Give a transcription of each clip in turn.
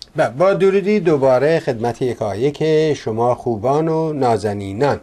با درودی دوباره خدمت یکایک شما خوبان و نازنینان.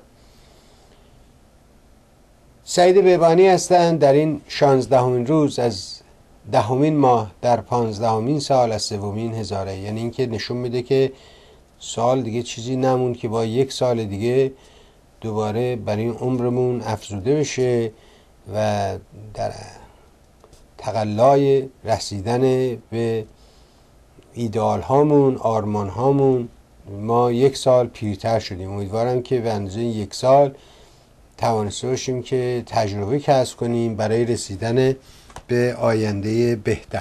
سعید بهبانی هستند. در این 16مین روز از 10مین ماه در 15مین سال از 3مین هزاره، یعنی این که نشون میده که سال دیگه چیزی نموند که با یک سال دیگه دوباره برای این عمرمون افزوده بشه و در تقلای رسیدن به ایدئال هامون، آرمان هامون ما یک سال پیرتر شدیم. امیدوارم که به اندازه یک سال توانسته باشیم که تجربه کسب کنیم برای رسیدن به آینده بهتر.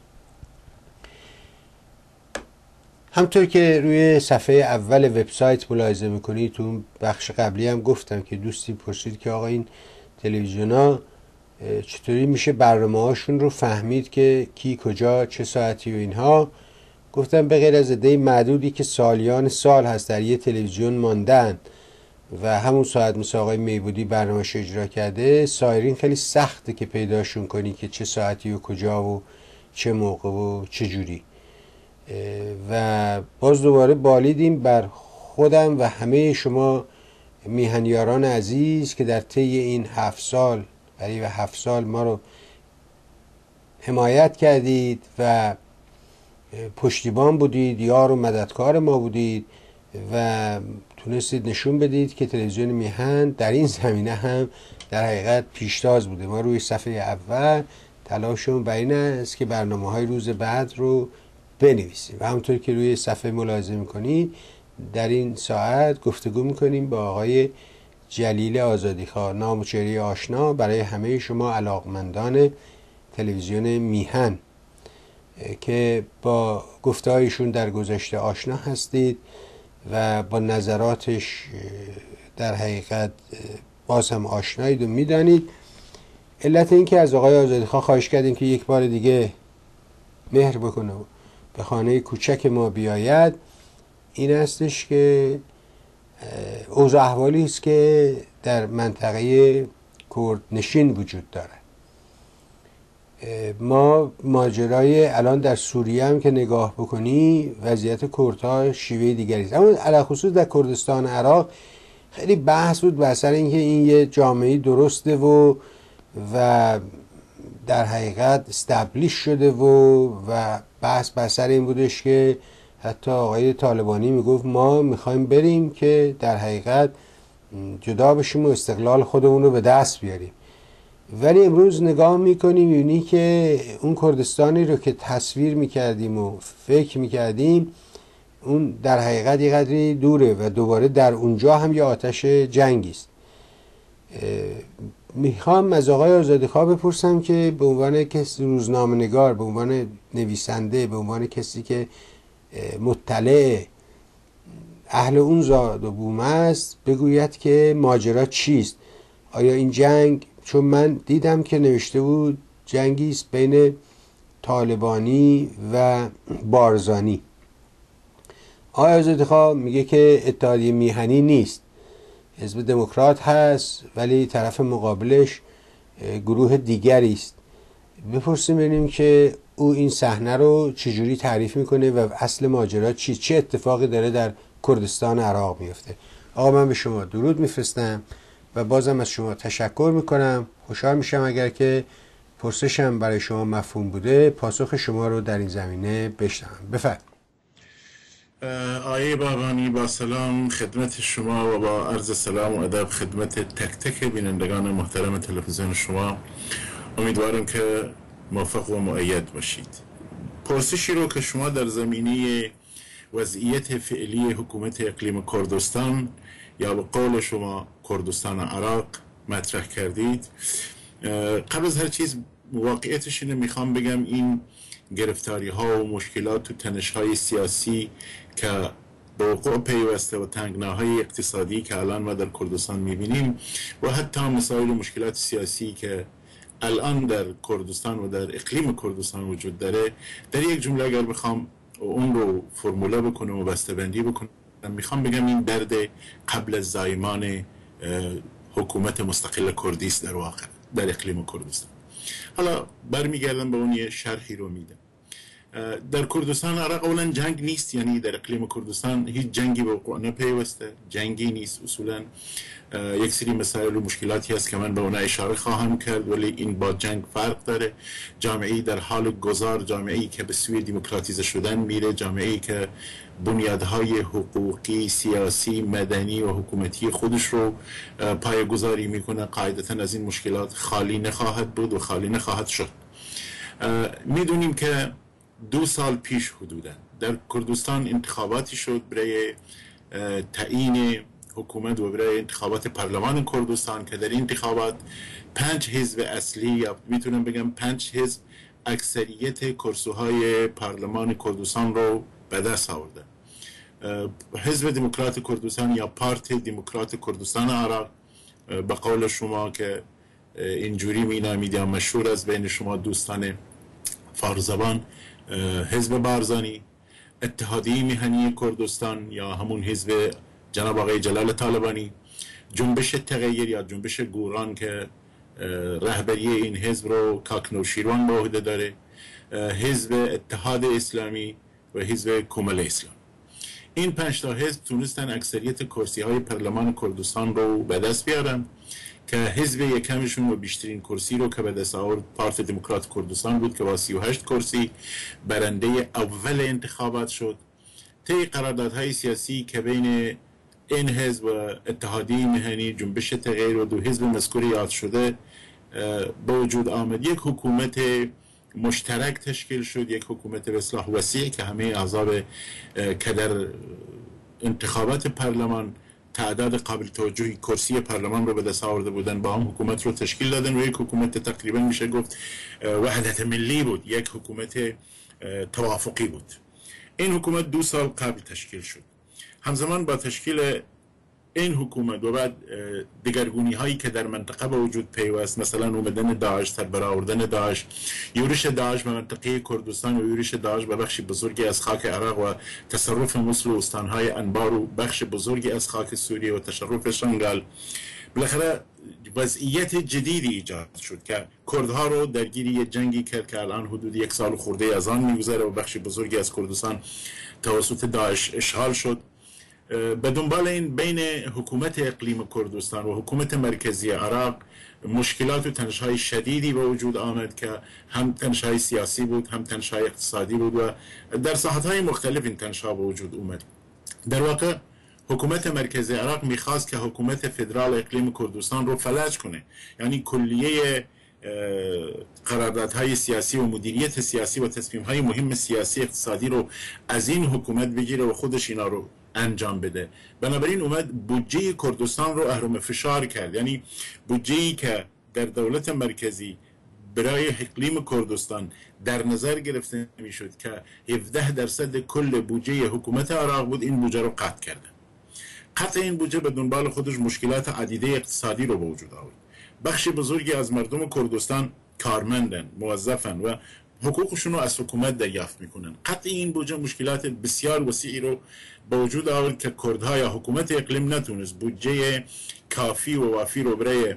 همطور که روی صفحه اول وبسایت ملاحظه میکنید، تو بخش قبلی هم گفتم که دوستی پرسید که آقا این تلویزیونا چطوری میشه برنامه هاشون رو فهمید که کی کجا چه ساعتی و اینها. گفتم به غیر از عده معدودی که سالیان سال هست در یه تلویزیون ماندن و همون ساعت مثل آقای میبودی برنامه‌اش اجرا کرده، سایرین خیلی سخته که پیداشون کنی که چه ساعتی و کجا و چه موقع و چه جوری. و باز دوباره بالیدیم بر خودم و همه شما میهنیاران عزیز که در طی این 7 سال برای 7 سال ما رو حمایت کردید و پشتیبان بودید، یار و مددکار ما بودید و تونستید نشون بدید که تلویزیون میهن در این زمینه هم در حقیقت پیشتاز بوده. ما روی صفحه اول تلاشمون بر این است که برنامه‌های روز بعد رو بنویسیم و همونطور که روی صفحه ملاحظه میکنید در این ساعت گفتگو میکنیم با آقای جلیل آزادیخواه، نام و چهره آشنا برای همه شما علاقمندان تلویزیون میهن که با گفته‌هایشون در گذشته آشنا هستید و با نظراتش در حقیقت باز هم آشنایید و میدانید. علت این که از آقای آزادیخواه خواهش کردیم که یک بار دیگه مهر بکنه و به خانه کوچک ما بیاید این هستش که اوضاع احوالی است که در منطقه کردنشین وجود داره. ما ماجرای الان در سوریه هم که نگاه بکنی وضعیت کردها شیوه دیگری است، اما علی خصوص در کردستان عراق خیلی بحث بود بر سر اینکه این یه جامعه درسته و در حقیقت استبلیش شده و بحث بر سر این بودش که حتی آقای طالبانی میگفت ما میخوایم بریم که در حقیقت جدا بشیم و استقلال خودمون رو به دست بیاریم. ولی امروز نگاه میکنیم میبینی که اون کردستانی رو که تصویر میکردیم و فکر میکردیم اون در حقیقت یه قدری دوره و دوباره در اونجا هم یه آتش جنگی است. میخوام از آقای آزادیخواه بپرسم که به عنوان کسی روزنامه‌نگار، به عنوان نویسنده، به عنوان کسی که مطلع اهل اون زاد و بوم است، بگوید که ماجرا چیست. آیا این جنگ، چون من دیدم که نوشته بود جنگی است بین طالبانی و بارزانی. آقای آزادیخواه میگه که اتحادیه میهنی نیست، حزب دموکرات هست ولی طرف مقابلش گروه دیگری است. بپرسیم ببینیم که او این صحنه رو چجوری تعریف میکنه و اصل ماجرا چیست، چه اتفاقی داره در کردستان عراق میفته. آقا من به شما درود میفرستم و بازم از شما تشکر میکنم. خوشحال میشم اگر که پرسشم برای شما مفهوم بوده پاسخ شما رو در این زمینه بشنوم. بفرمایید. آقای بهبانی با سلام خدمت شما و با عرض سلام و ادب خدمت تک تک بینندگان محترم تلویزیون شما. امیدوارم که موفق و مؤید باشید. پرسشی رو که شما در زمینه وضعیت فعلی حکومت اقلیم کردستان یا به قول شما کردستان عراق مطرح کردید، قبل از هر چیز واقعیتش اینه میخوام بگم این گرفتاری ها و مشکلات و تنش های سیاسی که به وقوع پیوسته و تنگناهای اقتصادی که الان ما در کردستان میبینیم و حتی مسائل مشکلات سیاسی که الان در کردستان و در اقلیم کردستان وجود داره، در یک جمله اگر بخوام اون رو فرموله بکنم و بسته‌بندی بکنم، میخوام بگم این درد قبل از زایمان حکومت مستقل کردی است در واقع در اقلیم کردستان. حالا برمیگردم به اون یه شرحی رو میدم. در کردستان عراق اولا جنگ نیست، یعنی در اقلیم کردستان هیچ جنگی به وقوع نپیوسته، جنگی نیست. اصولا یک سری مسائل و مشکلاتی هست که من به اونها اشاره خواهم کرد، ولی این با جنگ فرق داره. جامعه‌ای در حال گذار، جامعه‌ای که به سوی دموکراتیزه شدن میره، جامعه‌ای که بنیادهای حقوقی، سیاسی، مدنی و حکومتی خودش رو پایه‌گذاری میکنه، قاعدتاً از این مشکلات خالی نخواهد بود و خالی نخواهد شد. میدونیم که 2 سال پیش حدوداً در کردستان انتخاباتی شد برای تعیین حکومت و برای انتخابات پارلمان کردستان که در این انتخابات 5 حزب اصلی، یا میتونم بگم 5 حزب، اکثریت کرسی‌های پارلمان کردستان رو به دست آورده. حزب دموکرات کردستان یا پارتی دموکرات کردستان عراق به قول شما که اینجوری مینامید یا مشهور از بین شما دوستان فارزبان، حزب بارزانی، اتحادیه میهنی کردستان یا همون حزب جناب آقای جلال طالبانی، جنبش تغییر یا جنبش گوران که رهبری این حزب رو کاک نوشیروان به عهده داره، حزب اتحاد اسلامی و حزب کمل اسلام. این 5 تا حزب تونستن اکثریت کرسی های پارلمان کردستان رو به دست بیارن که حزب یکمشون و بیشترین کرسی رو که به دست آورد پارتی دموکرات کردستان بود که با 38 کرسی برنده اول انتخابات شد. طی قراردادهای سیاسی که بین این حزب و اتحادیه مهنی، جنبش تغییر و 2 حزب مذکور یاد شده به وجود آمد، یک حکومت مشترک تشکیل شد، یک حکومت به اصطلاح وسیع که همه اعضاب که در انتخابات پارلمان تعداد قابل توجهی کرسی پارلمان رو به دست آورده بودن با هم حکومت رو تشکیل دادن و یک حکومت تقریبا میشه گفت وحدت ملی بود، یک حکومت توافقی بود. این حکومت 2 سال قبل تشکیل شد. همزمان با تشکیل این حکومت و بعد دگرگونی هایی که در منطقه به وجود پیوست، مثلا اومدن داعش، سربراوردن داعش، یورش داعش به منطقه کردستان و یورش داعش به بخش بزرگی از خاک عراق و تصرف موصل و استانهای انبار و بخش بزرگی از خاک سوریه و تصرف شنگال، بالاخره وضعیت جدیدی ایجاد شد که کردها رو درگیر یک جنگی کرد که الان حدود 1 سال خورده از آن میگذره و بخش بزرگی از کردستان توسط داعش اشغال شد. به دنبال این بین حکومت اقلیم کردستان و حکومت مرکزی عراق مشکلات و تنش‌های شدیدی به وجود آمد که هم تنش‌های سیاسی بود، هم تنش‌های اقتصادی بود و در ساحت‌های مختلف این تنش‌ها به وجود اومد. در واقع حکومت مرکزی عراق میخواست که حکومت فدرال اقلیم کردستان رو فلج کنه، یعنی کلیه قراردادهای سیاسی و مدیریت سیاسی و تصمیم‌های مهم سیاسی اقتصادی رو از این حکومت بگیره و خودش اینا رو انجام بده. بنابراین اومد بودجه کردستان رو اهرم فشار کرد، یعنی بودجه‌ای که در دولت مرکزی برای اقلیم کردستان در نظر گرفته میشد که 17% کل بودجه حکومت عراق بود، این بودجه رو قطع کرده. قطع این بودجه به دنبال خودش مشکلات عدیده اقتصادی رو به وجود آورد. بخش بزرگی از مردم کردستان کارمندن، موظفن و حقوقشون رو از حکومت دریافت میکنن. قطع این بودجه مشکلات بسیار وسیعی رو به وجود آورد که کردها یا حکومت اقلیم نتونست بودجه کافی و وافی رو برای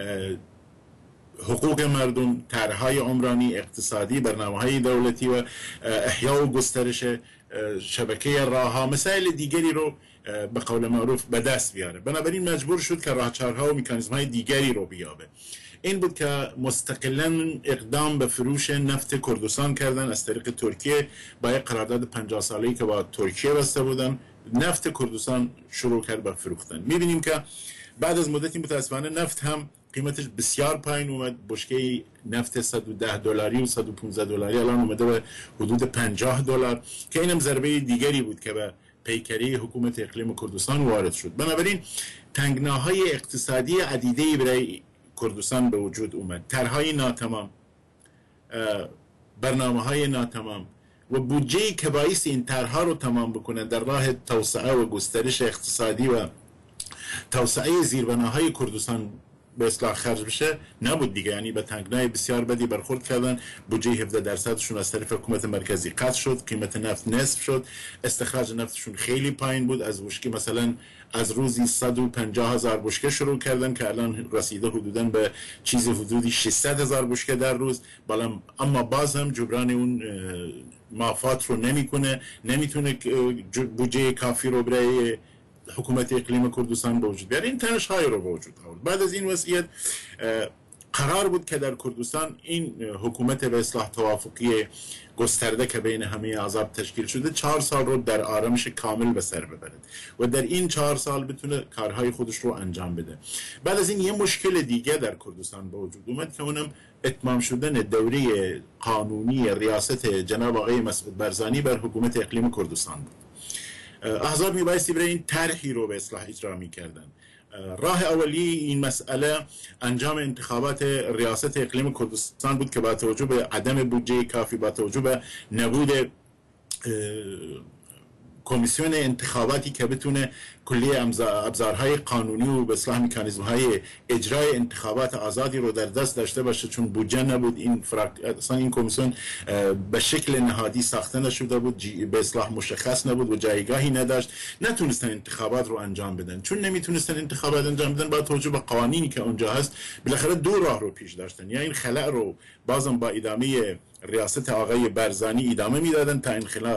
حقوق مردم، طرح‌های عمرانی، اقتصادی، برنامه‌های دولتی و احیا و گسترش شبکه راه‌ها، مسائل دیگری رو به قول معروف به دست بیاره. بنابراین مجبور شد که راهچارها و مکانیزم‌های دیگری رو بیابه. این بود که مستقلاً اقدام به فروش نفت کردستان کردن از طریق ترکیه با یک قرارداد 50 ساله‌ای که با ترکیه بسته بودن. نفت کردستان شروع کرد به فروختن. می‌بینیم که بعد از مدتی متأسفانه نفت هم قیمتش بسیار پایین اومد. بشکه نفت $110 و $115 الان اومده به حدود $50 که اینم ضربه دیگری بود که به پیکری حکومت اقلیم کردستان وارد شد. بنابراین تنگناهای اقتصادی عدیده‌ای برای کردستان به وجود اومد، طرح‌های ناتمام، برنامه‌های ناتمام و بودجه‌ای که باعث این طرح‌ها رو تمام بکنه در راه توسعه و گسترش اقتصادی و توسعه زیربناهای کردستان به اصلاح خرج بشه نبود دیگه. یعنی به تنگنای بسیار بدی برخورد کردن، بودجه 17% از طرف حکومت مرکزی قطع شد، قیمت نفت نصف شد، استخراج نفتشون خیلی پایین بود. از بشکه مثلا از روزی 150,000 بشکه شروع کردن که الان رسیده حدوداً به چیزی حدودی 600,000 بشکه در روز. اما باز هم جبران اون مافات رو نمیتونه بودجه کافی رو برای حکومت اقلیم کردستان به وجود بیاره. این تنش های رو به وجود آورد. بعد از این وضعیت قرار بود که در کردستان این حکومت به اصلاح توافقی گسترده که بین همه احزاب تشکیل شده 4 سال رو در آرامش کامل به سر ببرد و در این 4 سال بتونه کارهای خودش رو انجام بده. بعد از این یه مشکل دیگه در کردستان به وجود اومد که اونم اتمام شدن دوره قانونی ریاست جناب آقای مسعود برزانی بر حکومت اقلیم کردستان بود. احزاب میبایستی برای این طرحی رو به اصلاح اجرا میکردن. راه اولی این مسئله انجام انتخابات ریاست اقلیم کردستان بود که با توجه به عدم بودجه کافی، با توجه به نبود کمیسیون انتخاباتی که بتونه کلیه ابزارهای قانونی و به اصلاح مکانیزم‌های اجرای انتخابات آزادی رو در دست داشته باشه، چون بودجه نبود. این کمیسیون به شکل نهادی ساخته نشده بود، به اصلاح مشخص نبود و جایگاهی نداشت، نتونستن انتخابات رو انجام بدن. چون نمیتونستن انتخابات انجام بدن با توجه به قوانینی که اونجا هست، بالاخره دو راه رو پیش داشتن. یا این خلأ رو بازم با ادامه ریاست آقای برزانی ادامه میدادن تا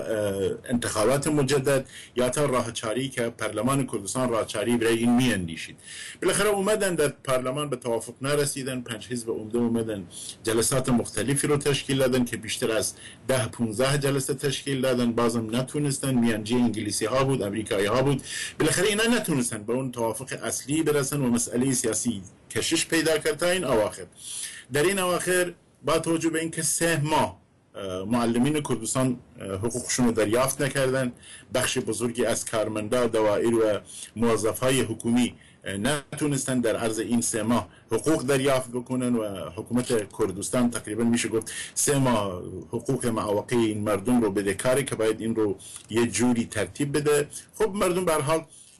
انتخابات مجدد، یا تا راه چاری که پارلمان کردستان راه چاری برای این میاندیشید. بالاخره اومدن در پارلمان به توافق نرسیدن. 5 حزب عمده اومدن جلسات مختلفی رو تشکیل دادن که بیشتر از 10-15 جلسه تشکیل دادن، بازم نتونستن. میانجی انگلیسی ها بود، امریکایی ها بود. بالاخره اینا نتونستن به اون توافق اصلی برسن و مسئله سیاسی کشش پیدا کرد تا این اواخر. در این اواخر با توجه به اینکه 3 ماه معلمین کردستان حقوقشون رو دریافت نکردن، بخش بزرگی از کارمندا، دوایر و موظفهای حکومی نتونستن در عرض این 3 ماه حقوق دریافت بکنن و حکومت کردستان تقریبا میشه گفت 3 ماه حقوق معوقه این مردم رو بدهکاره که باید این رو یه جوری ترتیب بده. خب مردم به هر حال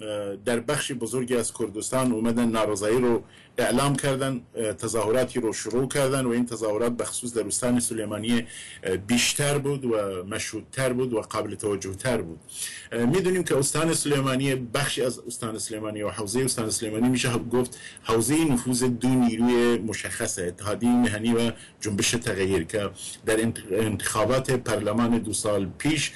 در بخش بزرگی از کردستان اومدن نارضایی رو اعلام کردن، تظاهراتی رو شروع کردن و این تظاهرات بخصوص در استان سلیمانیه بیشتر بود و مشهودتر بود و قابل توجه تر بود. میدونیم که استان سلیمانیه بخشی از استان سلیمانیه و حوزه استان سلیمانیه میشه گفت حوزه نفوذ دو نیروی مشخصه، اتحادیه مهنی و جنبش تغییر، که در انتخابات پارلمان 2 سال پیش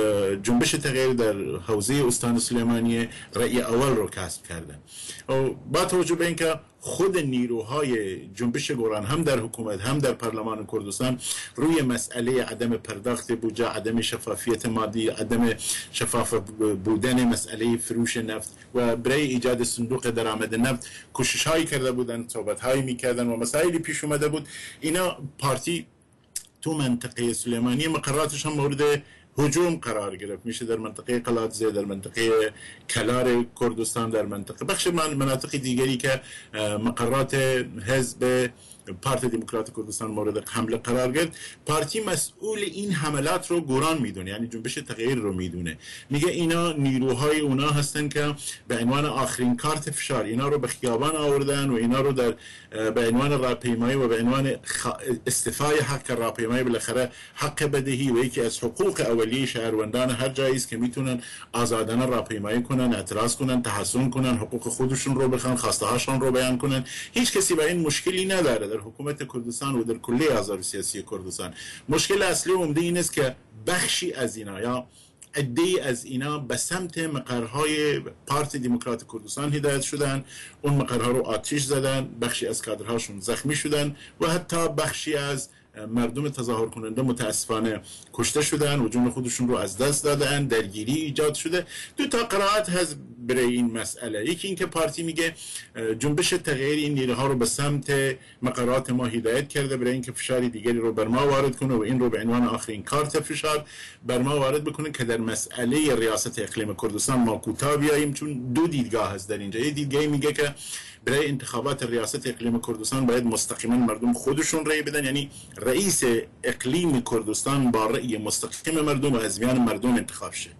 جنبش تغییر در حوزه استان سلیمانیه رأی اول رو کسب کردن. و با توجه به اینکه خود نیروهای جنبش گوران هم در حکومت هم در پارلمان کردستان روی مسئله عدم پرداخت بودجه، عدم شفافیت مادی، عدم شفاف بودن مسئله فروش نفت و برای ایجاد صندوق درآمد نفت کوشش هایی کرده بودن، صحبت هایی میکردن و مسائلی پیش اومده بود. اینا پارتی تو منطقه سلیمانی مقراتش هم مورد هجوم قرار گرفت. میشه در منطقه قلاتزه، در منطقه کلار کردستان، در منطقه بخش مناطق دیگری که مقرات حزب پارتی دموکرات کردستان مورد حمله قرار گرفت. پارتی مسئول این حملات رو گوران میدونه، یعنی جنبش تغییر رو میدونه. میگه اینا نیروهای اونا هستن که به عنوان آخرین کارت فشار اینا رو به خیابان آوردن و اینا رو به عنوان راهپیمایی و به عنوان استیفای حق راهپیمایی بالاخره حق بدهی و یکی از حقوق اولیه شهروندان هر جایی است که میتونن آزادانه راهپیمایی کنن، اعتراض کنن، تحصن کنن، حقوق خودشون رو بخوان، خواسته هاشون رو بیان کنن. هیچ کسی با این مشکلی نداره در حکومت کردستان و در کلیه احزاب سیاسی کردستان. مشکل اصلی عمده این است که بخشی از اینا یا عده‌ای از اینا به سمت مقرهای پارتی دموکرات کردستان هدایت شدن، اون مقرها رو آتش زدن، بخشی از کادرهاشون زخمی شدن و حتی بخشی از مردم تظاهر کننده متاسفانه کشته شدن و جون خودشون رو از دست دادن، درگیری ایجاد شده. 2 تا قرائت هست برای این مسئله. یکی این که پارتی میگه جنبش تغییر این نیروها رو به سمت مقررات ما هدایت کرده برای اینکه فشاری دیگری رو بر ما وارد کنه و این رو به عنوان آخرین کارت فشار بر ما وارد بکنه که در مسئله ریاست اقلیم کردستان ما کوتاه بیاییم، چون 2 دیدگاه هست در اینجا. یه دیدگاهی میگه که برای انتخابات ریاست اقلیم کردستان باید مستقیما مردم خودشون رأی بدن، یعنی رئیس اقلیم کردستان با رأی مستقیم مردم و از میان مردم انتخاب شه.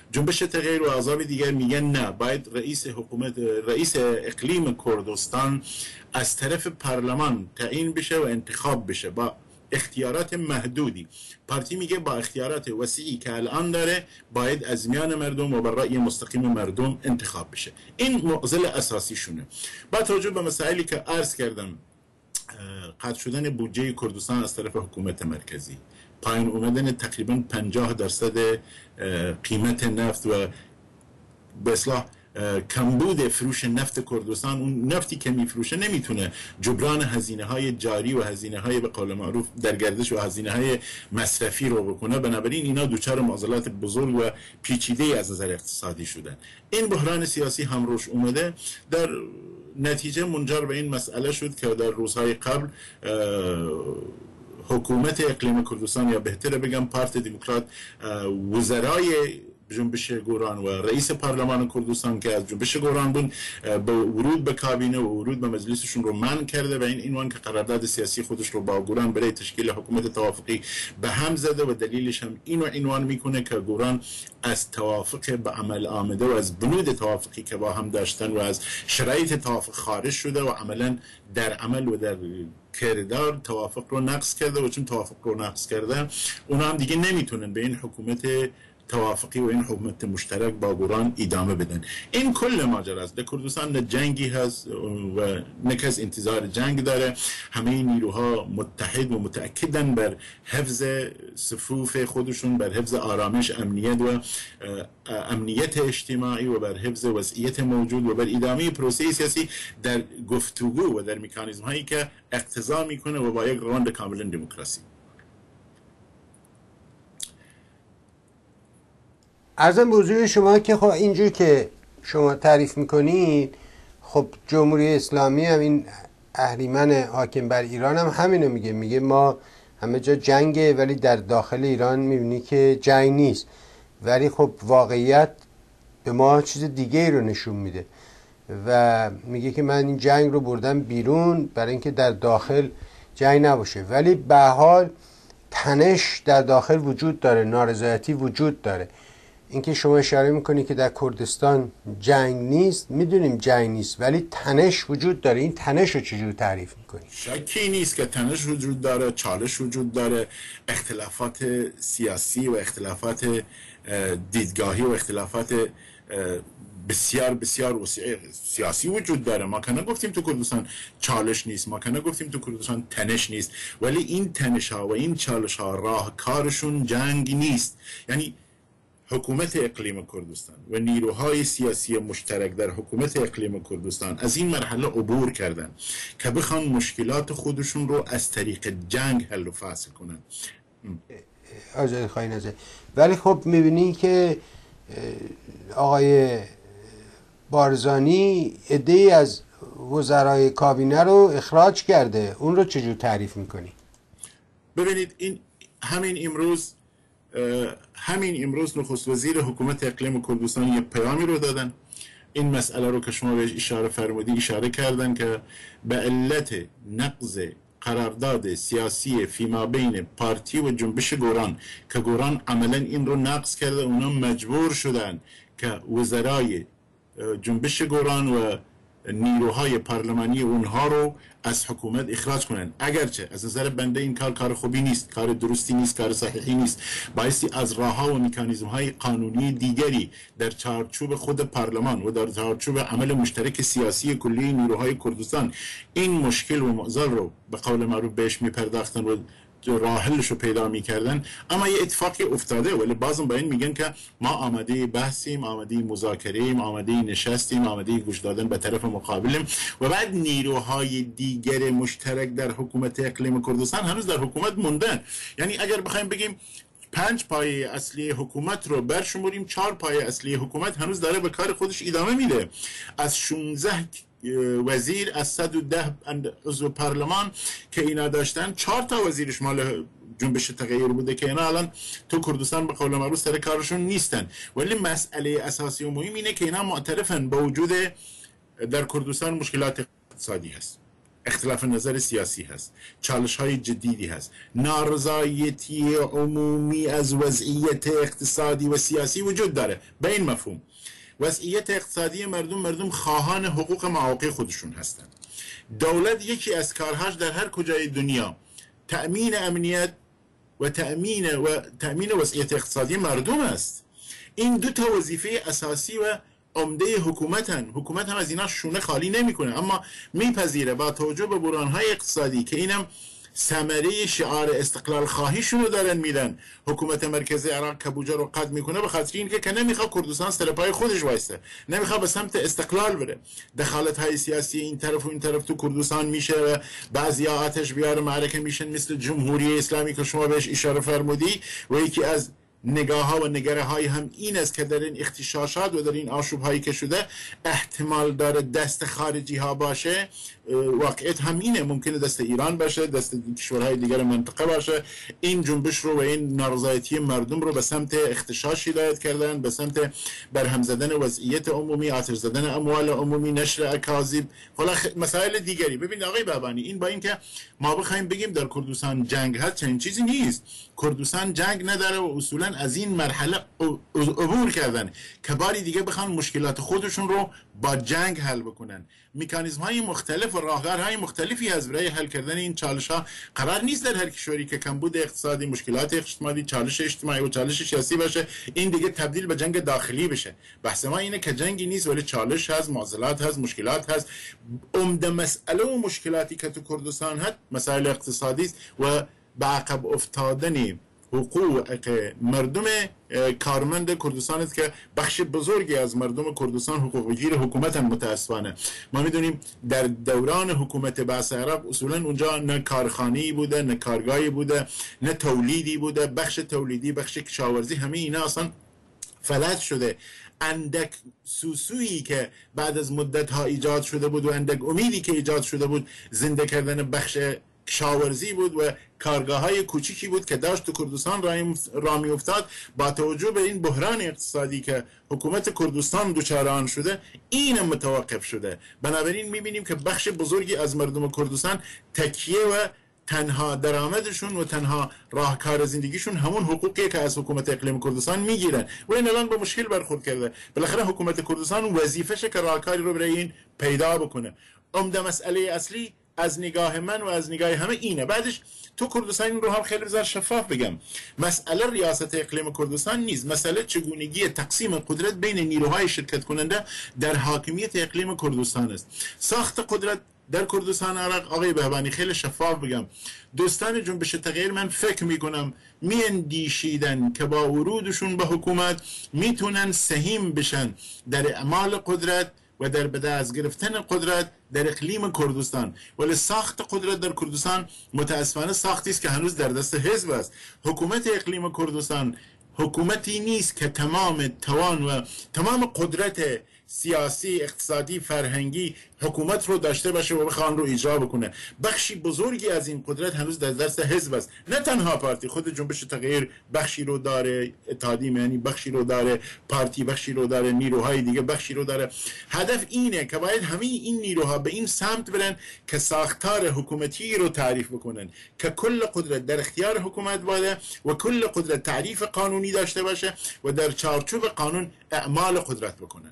جنبش تغییر و احزاب دیگر میگن نه، باید رئیس اقلیم کردستان از طرف پارلمان تعیین بشه و انتخاب بشه با اختیارات محدودی. پارتی میگه با اختیارات وسیعی که الان داره باید از میان مردم و بر رأی مستقیم مردم انتخاب بشه. این معضل اساسی شونه. با توجه به مسائلی که عرض کردم، قطع شدن بودجه کردستان از طرف حکومت مرکزی، پایین اومدن تقریبا 50% قیمت نفت و به اصلاح کمبود فروش نفت کردستان، اون نفتی که میفروشه نمیتونه جبران هزینه های جاری و هزینه های به قول معروف در گردش و هزینه های مصرفی رو بکنه. بنابراین اینا دوچار معضلات بزرگ و پیچیده از نظر اقتصادی شدن. این بحران سیاسی هم روش اومده، در نتیجه منجر به این مسئله شد که در روزهای قبل حکومت اقلیم کردستان، یا بهتره بگم پارت دموکرات، وزرای جنبش گوران و رئیس پارلمان کردستان که از جنبش گوران بود، به ورود به کابینه و ورود به مجلسشون رو منع کرده و این عنوان که قرارداد سیاسی خودش رو با گوران برای تشکیل حکومت توافقی به هم زده و دلیلش هم اینو عنوان میکنه که گوران از توافق به عمل آمده و از بنود توافقی که با هم داشتن و از شرایط توافق خارج شده و عملا در عمل و در کردار توافق رو نقض کرده و چون توافق رو نقض کرده اونا هم دیگه نمیتونن به این حکومت توافقی و این حکومت مشترک با گوران ادامه بدن. این کل ماجرا است. در کردستان نه جنگی هست و نه کس انتظار جنگ داره. همه نیروها متحد و متأکدن بر حفظ صفوف خودشون، بر حفظ آرامش، امنیت و امنیت اجتماعی و بر حفظ وضعیت موجود و بر ادامه پروسه سیاسی در گفتگو و در مکانیزم هایی که اقتضا میکنه و با یک روند کاملا دموکراسی. عرضم به حضور شما که خب اینجور که شما تعریف میکنید، خب جمهوری اسلامی هم این اهریمن حاکم بر ایران هم همینو میگه ما همه جا جنگه ولی در داخل ایران میبینی که جنگ نیست، ولی خب واقعیت به ما چیز دیگه ای رو نشون میده و میگه که من این جنگ رو بردم بیرون برای اینکه در داخل جنگ نباشه، ولی به حال تنش در داخل وجود داره، نارضایتی وجود داره. اینکه شما اشاره میکنی که در کردستان جنگ نیست، میدونیم جنگ نیست ولی تنش وجود داره. این تنش رو چجور تعریف میکنی؟ شکی نیست که تنش وجود داره، چالش وجود داره، اختلافات سیاسی و اختلافات دیدگاهی و اختلافات بسیار بسیار سیاسی وجود داره. ما که نگفتیم تو کردستان چالش نیست، ما که نگفتیم تو کردستان تنش نیست، ولی این تنش ها و این چالش ها راهکارشون جنگ نیست. یعنی حکومت اقلیم کردستان و نیروهای سیاسی مشترک در حکومت اقلیم کردستان از این مرحله عبور کردن که بخوان مشکلات خودشون رو از طریق جنگ حل و فصل کنن. آزادی خواهی نزد. ولی خب میبینی که آقای بارزانی عده‌ای از وزرای کابینه رو اخراج کرده، اون رو چجور تعریف میکنی؟ ببینید این همین امروز نخست وزیر حکومت اقلیم کردستان یک پیامی رو دادن. این مسئله رو که شما بهش اشاره کردن که به علت نقض قرارداد سیاسی فیما بین پارتی و جنبش گوران که گوران عملا این رو نقض کرده، اونا مجبور شدن که وزرای جنبش گوران و نیروهای پارلمانی اونها رو از حکومت اخراج کنن. اگرچه از نظر بنده این کار خوبی نیست، کار درستی نیست، کار صحیحی نیست، بایستی از راهها و مکانیزم های قانونی دیگری در چارچوب خود پارلمان و در چارچوب عمل مشترک سیاسی کلی نیروهای کردستان این مشکل و معضل رو به قول معروف بهش میپرداختن و راه حلش رو پیدا میکردن. اما یه اتفاقی افتاده ولی بازم با این میگن که ما آماده بحثیم، آماده مذاکره‌ایم، آماده نشستیم، آماده گوش دادن به طرف مقابلیم و بعد نیروهای دیگر مشترک در حکومت اقلیم کردستان هنوز در حکومت موندن. یعنی اگر بخوایم بگیم 5 پایه اصلی حکومت رو برشمریم، 4 پایه اصلی حکومت هنوز داره به کار خودش ادامه میده. از 16 وزیر از 110 عضو پارلمان که اینا داشتن، 4 تا وزیرش مال جنبش تغییر بوده که اینا الان تو کردستان به قول معروف سر کارشون نیستن. ولی مسئله اساسی و مهم اینه که اینا معترفن با وجود در کردستان مشکلات اقتصادی هست. اختلاف نظر سیاسی هست، چالش های جدیدی هست، نارضایتی عمومی از وضعیت اقتصادی و سیاسی وجود داره. به این مفهوم وضعیت اقتصادی مردم خواهان حقوق مواقع خودشون هستند. دولت یکی از کارهاش در هر کجای دنیا تأمین امنیت و تأمین وضعیت اقتصادی مردم است. این دو تا وظیفه اساسی و عمده حکومتن. حکومت هم از اینا شونه خالی نمیکنه، اما میپذیره با توجه به بحران‌های اقتصادی که اینم ثمره شعار استقلال خواهیشون رو دارن میدن. حکومت مرکزی عراق کبوجه رو قطع میکنه به خاطر اینکه که نمیخواد کردستان سر پای خودش وایسته، نمیخواد به سمت استقلال بره. دخالت های سیاسی این طرف و این طرف تو کردستان میشه و بعضیا آتش بیار معرکه میشن، مثل جمهوری اسلامی که شما بهش اشاره فرمودی. و یکی از نگاه ها و نگره های هم این است که در این اختشاشات و در این آشوب هایی که شده احتمال داره دست خارجی ها باشه. واقعیت هم اینه، ممکنه دست ایران باشه، دست کشورهای دیگر منطقه باشه. این جنبش رو و این نارضایتی مردم رو به سمت اختشاش هدایت کردن، به سمت برهم زدن وضعیت عمومی، آتش زدن اموال عمومی، نشر اکاذیب، مسائل دیگری. ببین آقای بهبانی، این با اینکه ما بخوایم بگیم در کردستان جنگ هست، چنین چیزی نیست. کردستان جنگ نداره و اصولا از این مرحله عبور کردن که باری دیگه بخوان مشکلات خودشون رو با جنگ حل بکنن. مکانیزم های مختلف و راهکارهای مختلفی از برای حل کردن این چالش ها. قرار نیست در هر کشوری که کمبود اقتصادی، مشکلات اجتماعی، چالش اجتماعی و چالش سیاسی باشه، این دیگه تبدیل به جنگ داخلی بشه. بحث ما اینه که جنگی نیست، ولی چالش هست، معضلات هست، مشکلات هست. عمده مسئله و مشکلاتی که تو کردستان هست مسائل اقتصادی است و به عقب افتادن حقوق مردم کارمند کردستان است که بخش بزرگی از مردم کردستان حقوق گیر حکومتن. متاسفانه ما میدونیم در دوران حکومت بعث عرب اصولا اونجا نه کارخانه‌ای بوده، نه کارگاهی بوده، نه تولیدی بوده. بخش تولیدی، بخش کشاورزی، همه اینا اصلا فلج شده. اندک سوسویی که بعد از مدت ها ایجاد شده بود و اندک امیدی که ایجاد شده بود زنده کردن بخش کشاورزی بود و کارگاه های کوچیکی بود که داشت تو کردستان را می افتاد. با توجه به این بحران اقتصادی که حکومت کردستان دچار آن شده، این متوقف شده. بنابراین میبینیم که بخش بزرگی از مردم کردستان تکیه و تنها درآمدشون و تنها راهکار زندگیشون همون حقوقی که از حکومت اقلیم کردستان میگیرن و این الان با مشکل برخورد کرده. بالاخره حکومت کردستان وظیفشه که راهکاری رو برای این پیدا بکنه. عمده مسئله اصلی از نگاه من و از نگاه همه اینه. بعدش تو کردستان این رو هم خیلی بذار شفاف بگم، مسئله ریاست اقلیم کردستان نیست، مسئله چگونگی تقسیم قدرت بین نیروهای شرکت کننده در حاکمیت اقلیم کردستان است. ساخت قدرت در کردستان عراق آقای بهبانی خیلی شفاف بگم، دوستان جنبش تغییر من فکر میکنم میاندیشیدن که با ورودشون به حکومت میتونن سهیم بشن در اعمال قدرت و در به دست گرفتن قدرت در اقلیم کردستان. ولی ساخت قدرت در کردستان متاسفانه ساختی است که هنوز در دست حزب است. حکومت اقلیم کردستان حکومتی نیست که تمام توان و تمام قدرت سیاسی، اقتصادی، فرهنگی حکومت رو داشته باشه و بخواد رو اجرا بکنه. بخشی بزرگی از این قدرت هنوز در دست حزب است، نه تنها پارتی. خود جنبش تغییر بخشی رو داره، اتحادیه یعنی بخشی رو داره، پارتی بخشی رو داره، نیروهای دیگه بخشی رو داره. هدف اینه که باید همه این نیروها به این سمت برن که ساختار حکومتی رو تعریف بکنن که کل قدرت در اختیار حکومت باشه و کل قدرت تعریف قانونی داشته باشه و در چارچوب قانون اعمال قدرت بکنن.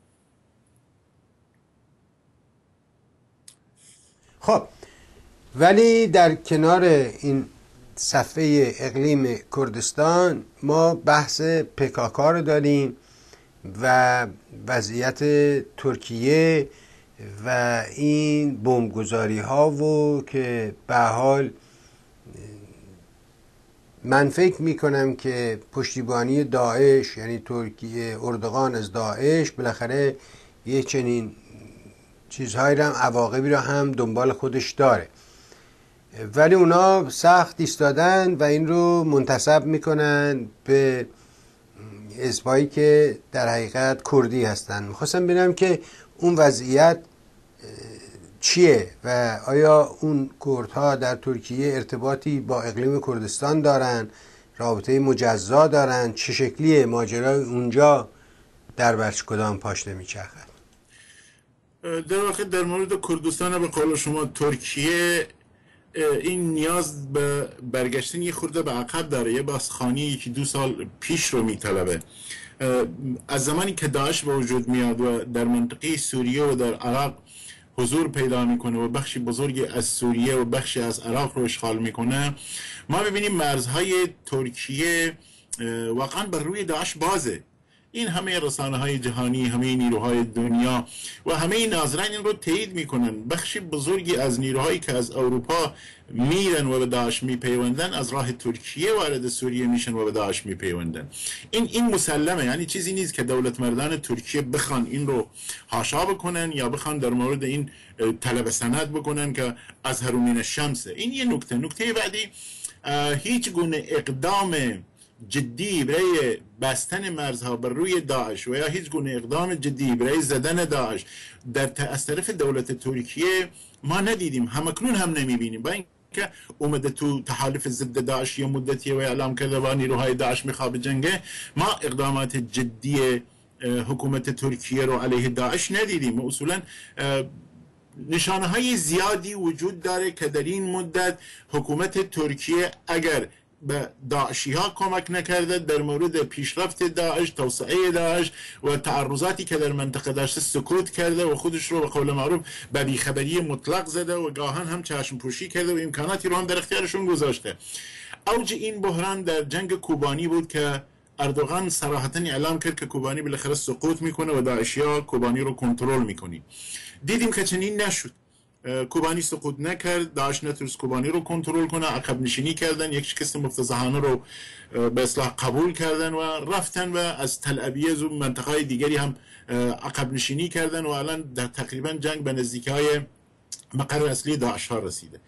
خب ولی در کنار این صفحه اقلیم کردستان ما بحث PKK رو داریم و وضعیت ترکیه و این بمبگذاری ها و که به حال من فکر می کنم که پشتیبانی داعش یعنی ترکیه اردوغان از داعش بالاخره یه چنین چیزهایی رو هم عواقبی رو هم دنبال خودش داره، ولی اونا سخت ایستادن و این رو منتسب میکنن به حزبایی که در حقیقت کردی هستن. میخواستم ببینم که اون وضعیت چیه و آیا اون کردها در ترکیه ارتباطی با اقلیم کردستان دارن، رابطه مجزا دارن، چه شکلیه ماجرای اونجا، در بچه کدام پاشنه میچرخد؟ در واقع در مورد کردستان به قول شما ترکیه این نیاز به برگشتن یه خورده به عقب داره، یه بازخوانی که 2 سال پیش رو میطلبه. از زمانی که داعش به وجود میاد و در منطقه سوریه و در عراق حضور پیدا میکنه و بخشی بزرگی از سوریه و بخشی از عراق رو اشغال میکنه، ما ببینیم مرزهای ترکیه واقعا بر روی داعش بازه. این همه رسانه های جهانی، همه نیروهای دنیا و همه ناظرین این رو تایید میکنن. بخشی بزرگی از نیروهایی که از اروپا میرن و به داعش میپیوندن از راه ترکیه وارد سوریه میشن و به داعش میپیوندن. این مسلمه، یعنی چیزی نیست که دولت مردان ترکیه بخوان این رو حاشا بکنن یا بخوان در مورد این طلب سند بکنن که از من الشمسه. این یه نکته بعدی، هیچ گونه اقدام جدی برای بستن مرزها بر روی داعش و یا هیچ گونه اقدام جدی برای زدن داعش از طرف دولت ترکیه ما ندیدیم، همکنون هم نمیبینیم. با اینکه اومده تو تحالف ضد داعش یه مدتی و اعلام کرده و نیروهای داعش میخواد جنگه، ما اقدامات جدی حکومت ترکیه رو علیه داعش ندیدیم. اصولا نشانه های زیادی وجود داره که در این مدت حکومت ترکیه اگر به داعشی ها کمک نکرده، در مورد پیشرفت داعش، توسعه داعش و تعرضاتی که در منطقه داشته سکوت کرده و خودش رو به قول معروف به بیخبری مطلق زده و گاهن هم چشم پوشی کرده و امکاناتی رو هم در اختیارشون گذاشته. اوج این بحران در جنگ کوبانی بود که اردوغان صراحتاً اعلام کرد که کوبانی بالاخره سقوط میکنه و داعشی ها کوبانی رو کنترل میکنی. دیدیم که چنین نشد. کوبانی سقوط نکرد، داعش نتونست کوبانی رو کنترل کنه، عقب نشینی کردن، یک شکست مفتضحانه رو به اصطلاح قبول کردن و رفتن و از تل ابیز و منطقه دیگری هم عقب نشینی کردن و الان در تقریبا جنگ به نزدیکای مقر اصلی داعش ها رسیده.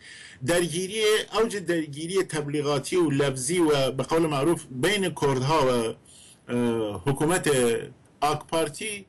اوج درگیری تبلیغاتی و لفظی و به قول معروف بین کردها و حکومت آک پارتی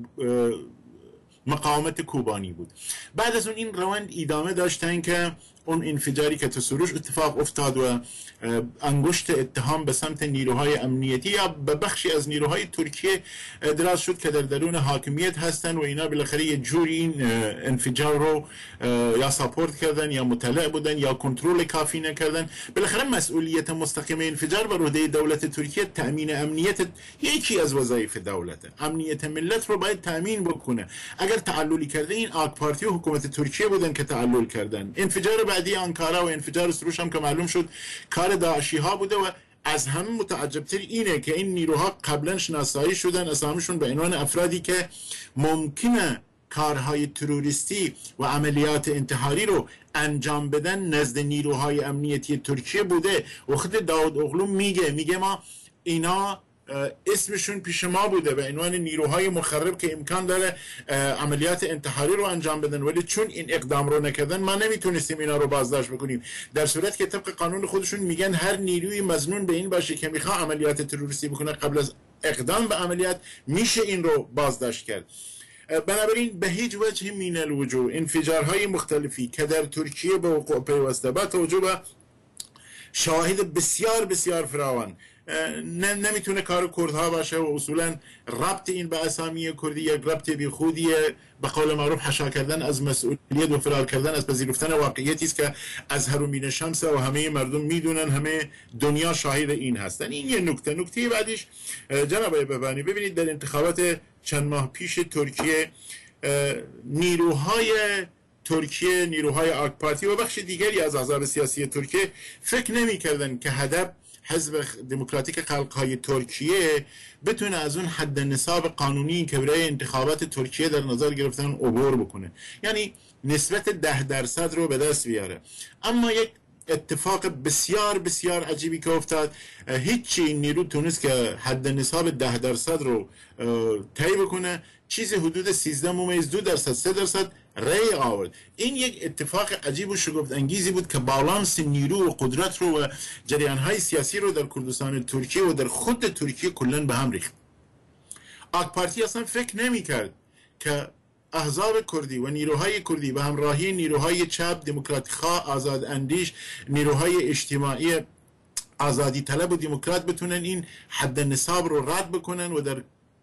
مقاومت کوبانی بود. بعد از اون این روند ادامه داشتن که اون انفجاری که تو سروش اتفاق افتاد و انگشت اتهام به سمت نیروهای امنیتی یا به بخشی از نیروهای ترکیه دراز شد که در درون حاکمیت هستن و اینا بالاخره یه جوری این انفجار رو یا ساپورت کردن یا مطلع بودن یا کنترل کافی نکردن. بالاخره مسئولیت مستقیم انفجار بر عهده دولت ترکیه تأمین امنیت یکی از وظایف دولته. امنیت ملت رو باید تأمین بکنه. اگر تعللی کرده این آک پارتی و حکومت ترکیه بودن که تعلل کردن. انفجار بعدی آنکارا و انفجار سروش هم که معلوم شد کار داعشی ها بوده و از همه متعجبتر اینه که این نیروها قبلا شناسایی شدن، اسامیشون به عنوان افرادی که ممکنه کارهای تروریستی و عملیات انتحاری رو انجام بدن نزد نیروهای امنیتی ترکیه بوده. و خود داود اغلو میگه ما اینا اسمشون پیش ما بوده به عنوان نیروهای مخرب که امکان داره عملیات انتحاری رو انجام بدن، ولی چون این اقدام رو نکردن ما نمیتونستیم اینا رو بازداشت بکنیم. در صورت که طبق قانون خودشون میگن هر نیروی مظنون به این باشه که میخواد عملیات تروریستی بکنه قبل از اقدام به عملیات میشه این رو بازداشت کرد. بنابراین به هیچ وجه من الوجوه انفجارهای مختلفی که در ترکیه به وقوع پیوسته با توجه به شواهد بسیار بسیار فراوان نمیتونه کار کردها باشه و اصولا ربط این به اسامی کردی یک ربط بیخودیه، به قول معروف حشا کردن از مسئولیت و فرار کردن از پذیرفتن واقعیتی است که از من الشمس و همه مردم میدونن، همه دنیا شاهد این هستن. این یه نکته بعدیش جناب بهبانی، ببینید در انتخابات چند ماه پیش ترکیه نیروهای ترکیه، نیروهای آک پارتی و بخش دیگری از احزاب سیاسی ترکیه فکر نمی‌کردن که هدف حزب دموکراتیک خلق‌های ترکیه بتونه از اون حد نصاب قانونی که برای انتخابات ترکیه در نظر گرفتن عبور بکنه، یعنی نسبت 10% رو به دست بیاره. اما یک اتفاق بسیار بسیار عجیبی که افتاد، هیچی نیرو تونست که حد نصاب 10% رو طی بکنه، چیز حدود 13.2% 3% رأی آورد. این یک اتفاق عجیب و شگفت انگیزی بود که بالانس نیرو و قدرت رو و جریان‌های سیاسی رو در کردستان ترکیه و در خود ترکیه کلاً به هم ریخت. آک پارتی اصلا فکر نمی‌کرد که احزاب کردی و نیروهای کردی به همراهی نیروهای چپ، دموکراتیک خواه، آزاد اندیش، نیروهای اجتماعی آزادی طلب و دموکرات بتونن این حد نصاب رو رد بکنن و در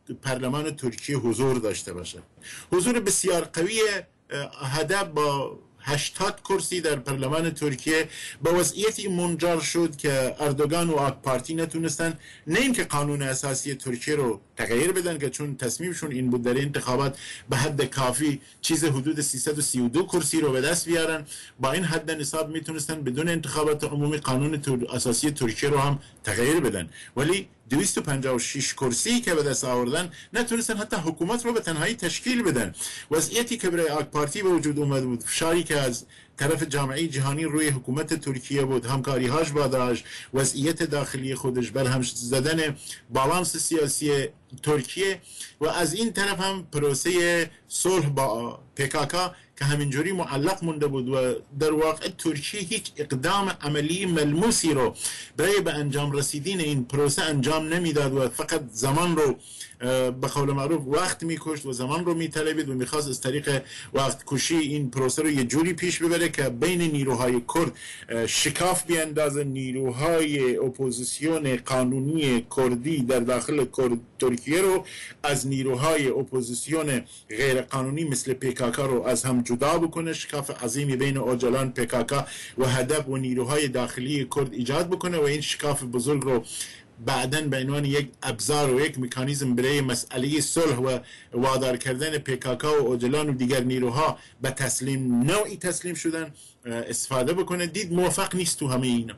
پارلمان ترکیه حضور داشته باشد. حضور بسیار قوی هدف با 80 کرسی در پارلمان ترکیه با وضعیتی منجر شد که اردوغان و آک پارتی نتونستن نه اینکه قانون اساسی ترکیه رو تغییر بدن که چون تصمیمشون این بود در انتخابات به حد کافی چیز حدود 332 کرسی رو به دست بیارن، با این حد نصاب میتونستن بدون انتخابات عمومی قانون اساسی ترکیه رو هم تغییر بدن، ولی 256 کرسی که به دست آوردن نتونستن حتی حکومت رو به تنهایی تشکیل بدن. وضعیتی که برای آک پارتی به وجود اومد بود، فشاری که از طرف جامعه جهانی روی حکومت ترکیه بود، همکاری‌هاش با داعش، وضعیت داخلی خودش، برهم زدن بالانس سیاسی ترکیه و از این طرف هم پروسه صلح با PKK که همینجوری معلق مونده بود و در واقع ترکیه هیچ اقدام عملی ملموسی رو برای به انجام رسیدن این پروسه انجام نمیداد و فقط زمان رو به قول معروف وقت میکشت و زمان رو میطلبید و میخواست از طریق وقت کشی این پروسه رو یه جوری پیش ببره که بین نیروهای کرد شکاف بیاندازه، نیروهای اپوزیسیون قانونی کردی در داخل ترکیه رو از نیروهای اپوزیسیون غیر قانونی مثل PKK رو از هم جدا بکنه، شکاف عظیمی بین اوجلان PKK و هدف و نیروهای داخلی کرد ایجاد بکنه و این شکاف بزرگ رو بعداً به عنوان یک ابزار و یک مکانیزم برای مسئله صلح و وادار کردن PKK و اوجلان و دیگر نیروها به نوعی تسلیم شدن استفاده بکنه. دید موفق نیست تو همه اینا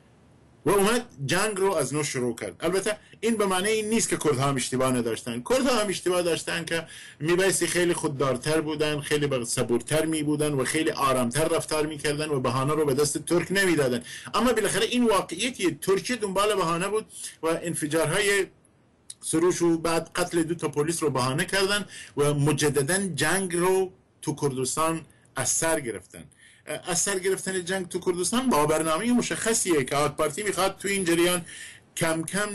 و اومد جنگ رو از نو شروع کرد. البته این به معنی این نیست که کردها هم اشتباه نداشتن، کردها هم اشتباه داشتن که میبایستی خیلی خوددارتر بودن، خیلی صبورتر می بودن و خیلی آرامتر رفتار میکردن و بهانه رو به دست ترک نمیدادن. اما بالاخره این واقعیتی ترکیه دنبال بهانه بود و انفجارهای سروش و بعد قتل 2 پلیس رو بهانه کردن و مجددا جنگ رو تو کردستان از سر گرفتن. از سر گرفتن جنگ تو کردستان با برنامه مشخصیه که آک پارتی میخواد تو این جریان کم کم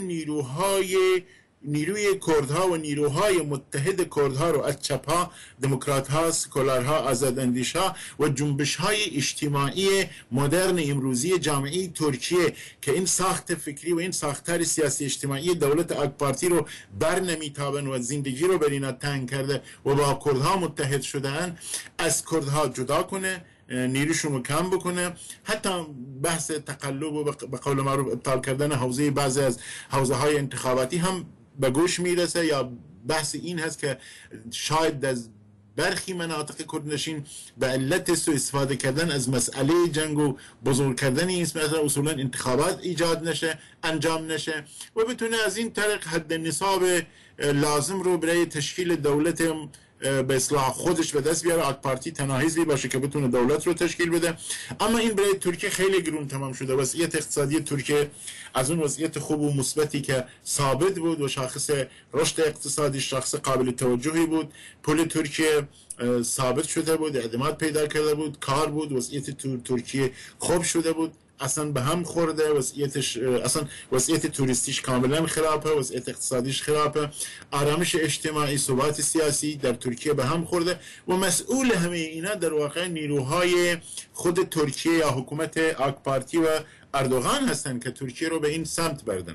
نیروی کردها و نیروهای متحد کردها رو از چپها، دموکراتها، سکولارها، آزاداندیشها و جنبش‌های اجتماعی مدرن امروزی جامعه ترکیه که این ساخت فکری و این ساختار سیاسی اجتماعی دولت آک پارتی رو بر نمیتابن و زندگی رو بر اینا تنگ کرده و با کردها متحد شدن، از کردها جدا کنه، نیروشون رو کم بکنه، حتی بحث تقلب و به قول معروف ابطال کردن بعضی از حوزه های انتخاباتی هم به گوش میرسه، یا بحث این هست که شاید از برخی مناطق کردنشین به علت سوء استفاده کردن از مسئله جنگ و بزرگ کردن این مثلا اصولا انتخابات ایجاد نشه، انجام نشه و بتونه از این طریق حد نصاب لازم رو برای تشکیل دولت به اصلاح خودش به دست بیاره. آک پارتی تنها حزبی باشه که بتونه دولت رو تشکیل بده. اما این برای ترکیه خیلی گرون تمام شده. وضعیت اقتصادی ترکیه از اون وضعیت خوب و مثبتی که ثابت بود و شاخص رشد اقتصادی شاخص قابل توجهی بود، پول ترکیه ثابت شده بود، اعتماد پیدا کرده بود، کار بود، وضعیت ترکیه خوب شده بود، اصلا به هم خورده، وضعیت توریستیش کاملا خرابه، وضعیت اقتصادیش خرابه، آرامش اجتماعی، ثبات سیاسی در ترکیه به هم خورده و مسئول همه اینا در واقع نیروهای خود ترکیه یا حکومت آک پارتی و اردوغان هستند که ترکیه رو به این سمت بردن.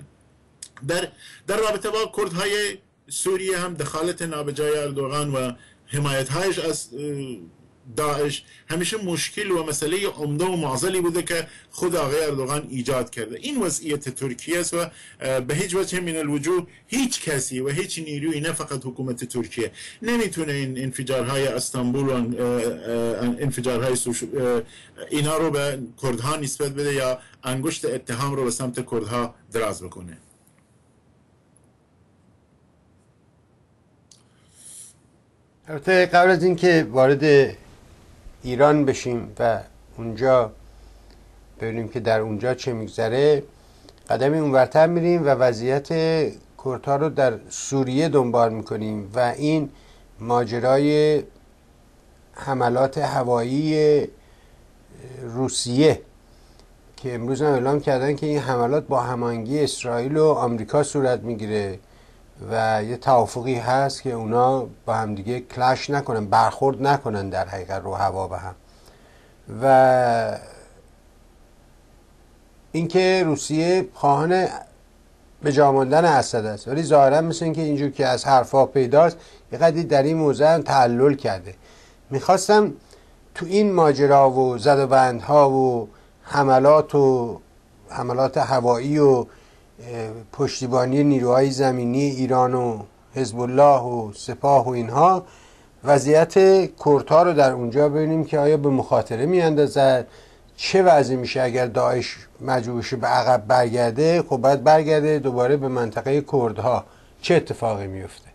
در رابطه با کردهای سوریه هم دخالت نابجای اردوغان و حمایت‌هایش از داعش همیشه مشکل و مسئله عمده و معضلی بوده که خود آقای اردوغان ایجاد کرده. این وضعیت ترکیه است و به هیچ وجه من الوجوه هیچ کسی و هیچ نیرویی نه فقط حکومت ترکیه نمیتونه این انفجارهای استانبول و انفجارهای اینا رو به کردها نسبت بده یا انگشت اتهام رو به سمت کردها دراز بکنه. البته قبل از اینکه وارد ایران بشیم و اونجا ببینیم که در اونجا چه میگذره، قدمی اونورتر میریم و وضعیت کردها رو در سوریه دنبال میکنیم و این ماجرای حملات هوایی روسیه که امروز هم اعلام کردن که این حملات با هماهنگی اسرائیل و آمریکا صورت میگیره و یه توافقی هست که اونا با هم دیگه کلش نکنن، برخورد نکنن در حقیقت رو هوا به هم. و اینکه روسیه خواهان به جا ماندن اسد است، ولی ظاهرا مثل اینکه اینجور که از حرفا پیداست یه قدری در این موضوع هم تعلل کرده. میخواستم تو این ماجرا و زد و بندها و حملات هوایی و پشتیبانی نیروهای زمینی ایران و حزب الله و سپاه و اینها، وضعیت کردها رو در اونجا ببینیم که آیا به مخاطره میاندازد، چه وضعی میشه اگر داعش مجبور شه به عقب برگرده. خب باید برگرده دوباره به منطقه کردها، چه اتفاقی میفته؟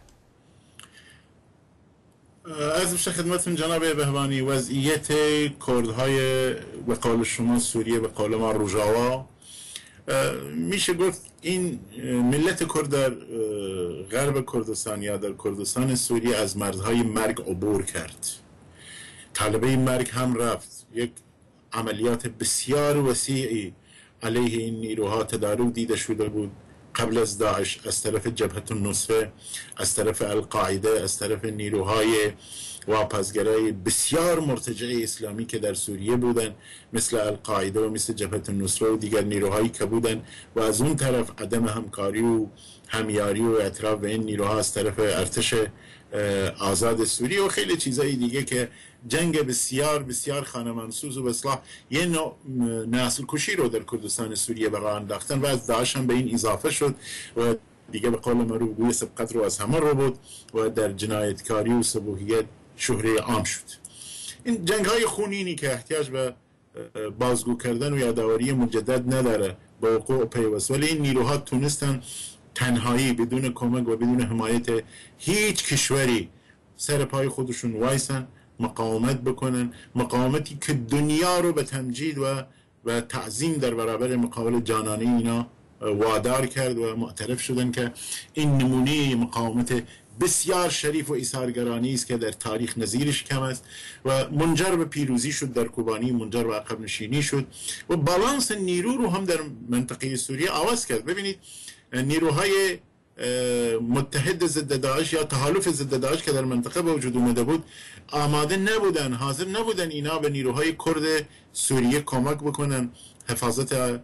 از میشه خدمتتون جناب بهبانی، وضعیت کردهای به قول شما سوریه به قول ما روژاوا، میشه گفت این ملت کرد در غرب کردستان یا در کردستان سوریه از مرزهای مرگ عبور کرد. طالبه مرگ هم رفت. یک عملیات بسیار وسیعی علیه این نیروها تدارک دیده شده بود قبل از داعش، از طرف جبهه النصره، از طرف القاعده، از طرف نیروهای واپسگرای بسیار مرتجع اسلامی که در سوریه بودن، مثل القاعده و مثل جبهه النصره و دیگر نیروهایی که بودن، و از اون طرف عدم همکاری و همیاری و اعتراف به این نیروها از طرف ارتش آزاد سوریه و خیلی چیزایی دیگه که جنگ بسیار بسیار خانمانسوز و به اصطلاح یه نوع نسل کشی رو در کردستان سوریه به راه انداختن و از داعش هم به این اضافه شد و دیگه به قول معروف گوی سبقت رو از همه رو بود و در جنایتکاری و سبوحیت شهره عام شد. این جنگ های خونینی که احتیاج به بازگو کردن و یادآوری مجدد نداره با وقوع پیوست، ولی این نیروها تونستن تنهایی بدون کمک و بدون حمایت هیچ کشوری سر پای خودشون وایسن، مقاومت بکنن، مقاومتی که دنیا رو به تمجید و تعظیم در برابر مقابل جانانه اینا وادار کرد و معترف شدن که این نمونه مقاومت بسیار شریف و ایثارگرانی است که در تاریخ نظیرش کم است و منجر به پیروزی شد در کوبانی، منجر به عقب نشینی شد و بالانس نیرو رو هم در منطقه سوریه عوض کرد. ببینید نیروهای متحد ضد داعش یا تحالف ضد داعش که در منطقه به وجود اومده بود آماده نبودن، حاضر نبودن اینا به نیروهای کرد سوریه کمک بکنن، حفاظت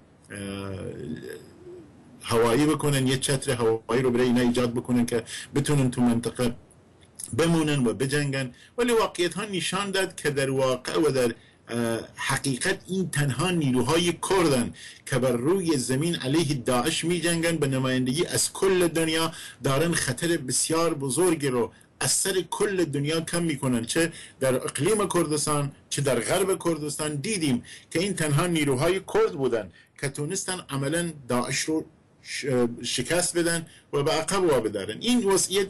هوایی بکنن، یه چتر هوایی رو برای اینا ایجاد بکنن که بتونن تو منطقه بمونن و بجنگن. ولی واقعیت ها نشان داد که در واقع و در حقیقت این تنها نیروهای کردن که بر روی زمین علیه داعش می جنگن، به نمایندگی از کل دنیا دارن خطر بسیار بزرگی رو از سر کل دنیا کم میکنن. چه در اقلیم کردستان چه در غرب کردستان دیدیم که این تنها نیروهای کرد بودن که تونستن عملا داعش رو شکست بدن و به عقب وابدارن. این وضعیت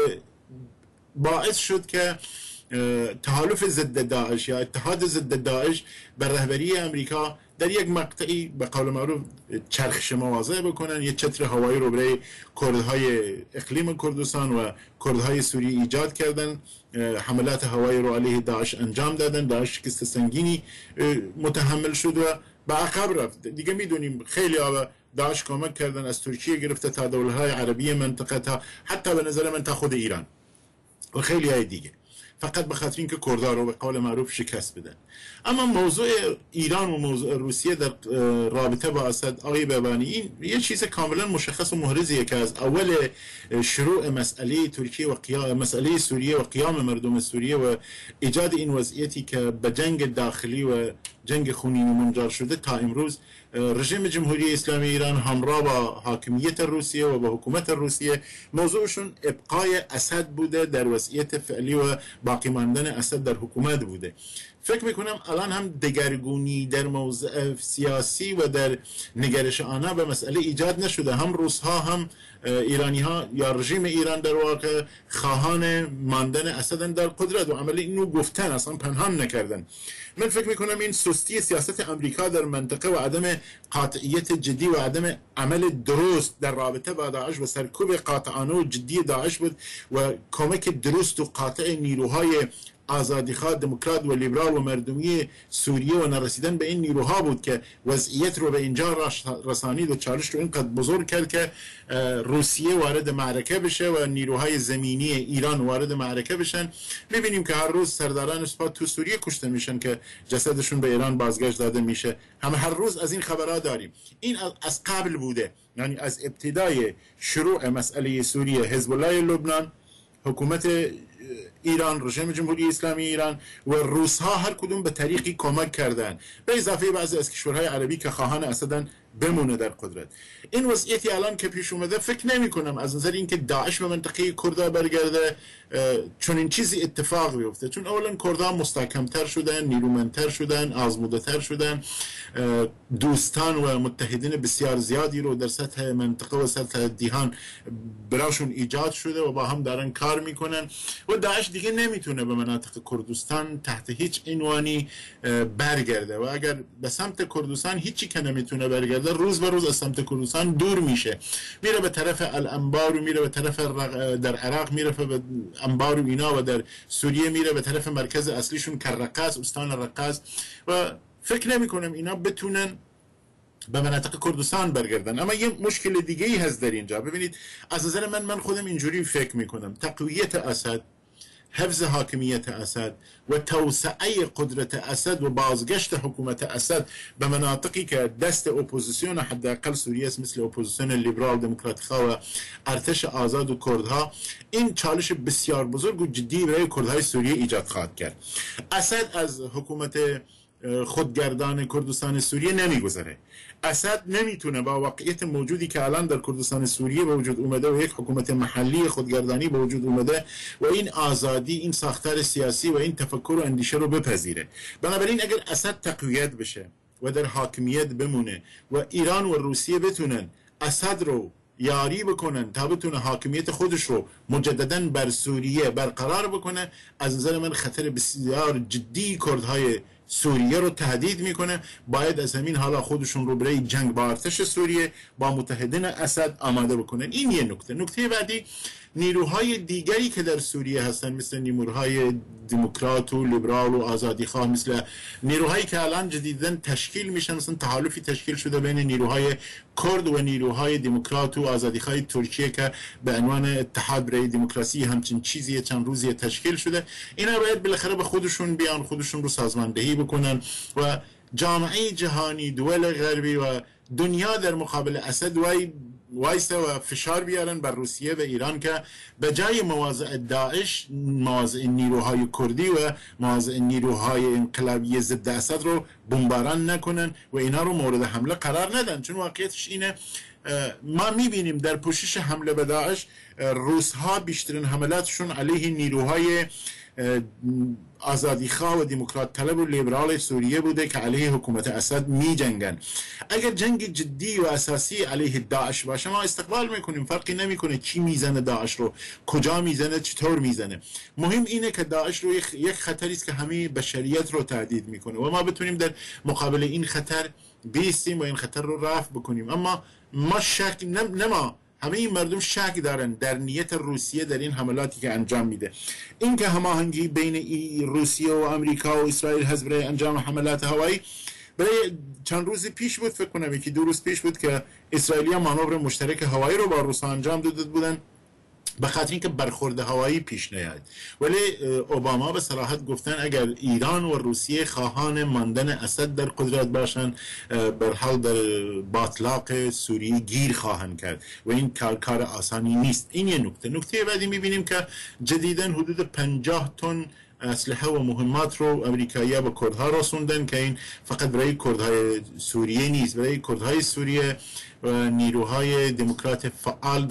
باعث شد که تحالف ضد داعش یا اتحاد ضد داعش بر رهبری امریکا در یک مقطعی به قول معروف چرخش مواضع بکنن، یک چتر هوایی رو برای کردهای اقلیم کردستان و کردهای سوریه ایجاد کردن، حملات هوایی رو علیه داعش انجام دادن، داعش شکست سنگینی متحمل شد و به عقب رفت. دیگه میدونیم خیلی داعش کمک کردن، از ترکیه گرفته تا دولت‌های عربی منطقه تا حتی به نظر من تا خود ایران و خیلی های دیگه، فقط به خاطر اینکه کردها رو به قول معروف شکست بدن. اما موضوع ایران و موضوع روسیه در رابطه با اسد، آقای بهبانی، این یه چیز کاملا مشخص و محرزیه که از اول شروع مسئله ترکیه و مسئله سوریه و قیام مردم سوریه و ایجاد این وضعیتی که به جنگ داخلی و جنگ خونینی منجر شده تا امروز رژیم جمهوری اسلامی ایران همراه با حاکمیت روسیه و با حکومت روسیه موضوعشون ابقای اسد بوده، در وضعیت فعلی و باقی ماندن اسد در حکومت بوده. فکر میکنم الان هم دگرگونی در موضع سیاسی و در نگرش آنها به مسئله ایجاد نشده. هم روس ها هم ایرانی ها یا رژیم ایران در واقع خواهان ماندن اسد در قدرت و عملی اینو گفتن، اصلا پنهان نکردن. من فکر میکنم این سستی سیاست امریکا در منطقه و عدم قاطعیت جدی و عدم عمل درست در رابطه با داعش و سرکوب قاطعانه و جدی داعش بود و کمک درست و قاطع نیروهای آزادیخواه، دموکرات و لیبرال و مردمی سوریه و نرسیدن به این نیروها بود که وضعیت رو به اینجا رسانید و چالش رو اینقدر بزرگ کرد که روسیه وارد معرکه بشه و نیروهای زمینی ایران وارد معرکه بشن. میبینیم که هر روز سرداران سپاه تو سوریه کشته میشن که جسدشون به ایران بازگشت داده میشه. هر روز از این خبرها داریم. این از قبل بوده، یعنی از ابتدای شروع مسئله سوریه حزب الله لبنان، حکومت ایران، رژیم جمهوری اسلامی ایران و روس ها هر کدوم به طریقی کمک کردن، به اضافه بعضی از کشورهای عربی که خواهان اسدن بمونه در قدرت. این وضعیتی الان که پیش اومده فکر نمی کنم از نظر اینکه داعش به منطقه کردها برگرده چون این چیزی اتفاق بیفته، چون اولا کردها مستحکمتر شدن، نیرومندتر شدن، آزموده‌تر شدن، دوستان و متحدین بسیار زیادی رو در سطح منطقه و سطح دیهان براشون ایجاد شده و با هم دارن کار میکنن و داعش دیگه نمیتونه به مناطق کردستان تحت هیچ عنوانی برگرده و اگر به سمت کردستان هیچی که نمیتونه برگرده، روز به روز از سمت کردستان دور میشه، میره به طرف الانبار و میره به طرف در عراق میره به انبار و اینا و در سوریه میره به طرف مرکز اصلیشون که رقاص، استان رقاص و فکر نمی کنم اینا بتونن به مناطق کردستان برگردن. اما یه مشکل دیگه ای هست در اینجا. ببینید از نظر من خودم اینجوری فکر میکنم تقویت اسد، حفظ حاکمیت اسد و توسعه قدرت اسد و بازگشت حکومت اسد به مناطقی که دست اپوزیسیون حداقل سوریه است، مثل اپوزیسیون لیبرال دموکراتیکا و ارتش آزاد و کردها، این چالش بسیار بزرگ و جدی برای کردهای سوریه ایجاد خواهد کرد. اسد از حکومت خودگردان کردستان سوریه نمیگذره. اسد نمیتونه با واقعیت موجودی که الان در کردستان سوریه به وجود اومده و یک حکومت محلی خودگردانی به وجود اومده و این آزادی، این ساختار سیاسی و این تفکر و اندیشه رو بپذیره. بنابراین اگر اسد تقویت بشه و در حاکمیت بمونه و ایران و روسیه بتونن اسد رو یاری بکنن تا بتونه حاکمیت خودش رو مجددا بر سوریه برقرار بکنه، از نظر من خطر بسیار جدی کردهای سوریه رو تهدید میکنه. باید از همین حالا خودشون رو برای جنگ با ارتش سوریه با متحدین اسد آماده بکنن. این یه نکته. نکته بعدی، نیروهای دیگری که در سوریه هستن مثل نیروهای دموکرات و لیبرال و آزادیخواه، مثل نیروهایی که الان جدیداً تشکیل میشن، مثلا تحالفی تشکیل شده بین نیروهای کرد و نیروهای دموکرات و آزادیخواه ترکیه که به عنوان اتحاد برای دموکراسی همچین چیزی چند روزی تشکیل شده. اینا باید بالاخره به خودشون بیان، خودشون رو سازماندهی بکنن و جامعه جهانی، دول غربی و دنیا در مقابل اسد وایسته و فشار بیارن بر روسیه و ایران که به جای مواضع داعش، مواضع نیروهای کردی و مواضع نیروهای انقلابی ضد اسد رو بمباران نکنن و اینا رو مورد حمله قرار ندن. چون واقعیتش اینه ما میبینیم در پوشش حمله به داعش روس ها بیشترین حملاتشون علیه نیروهای آزادیخواه و دموکرات طلب و لیبرال سوریه بوده که علیه حکومت اسد می جنگن. اگر جنگ جدی و اساسی علیه داعش باشه ما استقبال میکنیم، فرقی نمیکنه کی میزنه داعش رو، کجا میزنه، چطور میزنه. مهم اینه که داعش رو یک خطری است که همه بشریت رو تهدید میکنه و ما بتونیم در مقابل این خطر بیستیم و این خطر رو رفع بکنیم. اما ما شک همه این مردم شک دارن در نیت روسیه در این حملاتی که انجام میده. این که هماهنگی بین روسیه و آمریکا و اسرائیل هست برای انجام حملات هوایی، برای چند روز پیش بود، فکر کنم یکی 2 روز پیش بود که اسرائیلی‌ها مانور مشترک هوایی رو با روس‌ها انجام داده بودن به خاطر اینکه برخورد هوایی پیش نیاد. ولی اوباما به صراحت گفتن اگر ایران و روسیه خواهان ماندن اسد در قدرت باشن، بر حال در باطلاق سوریه گیر خواهند کرد و این کار آسانی نیست. این یه نکته. نکته بعدی میبینیم که جدیداً حدود 50 تن اسلحه و مهمات رو امریکایی‌ها به کردها رسوندن که این فقط برای کردهای سوریه نیست، برای کردهای سوریه و نیروهای دموکرات فعال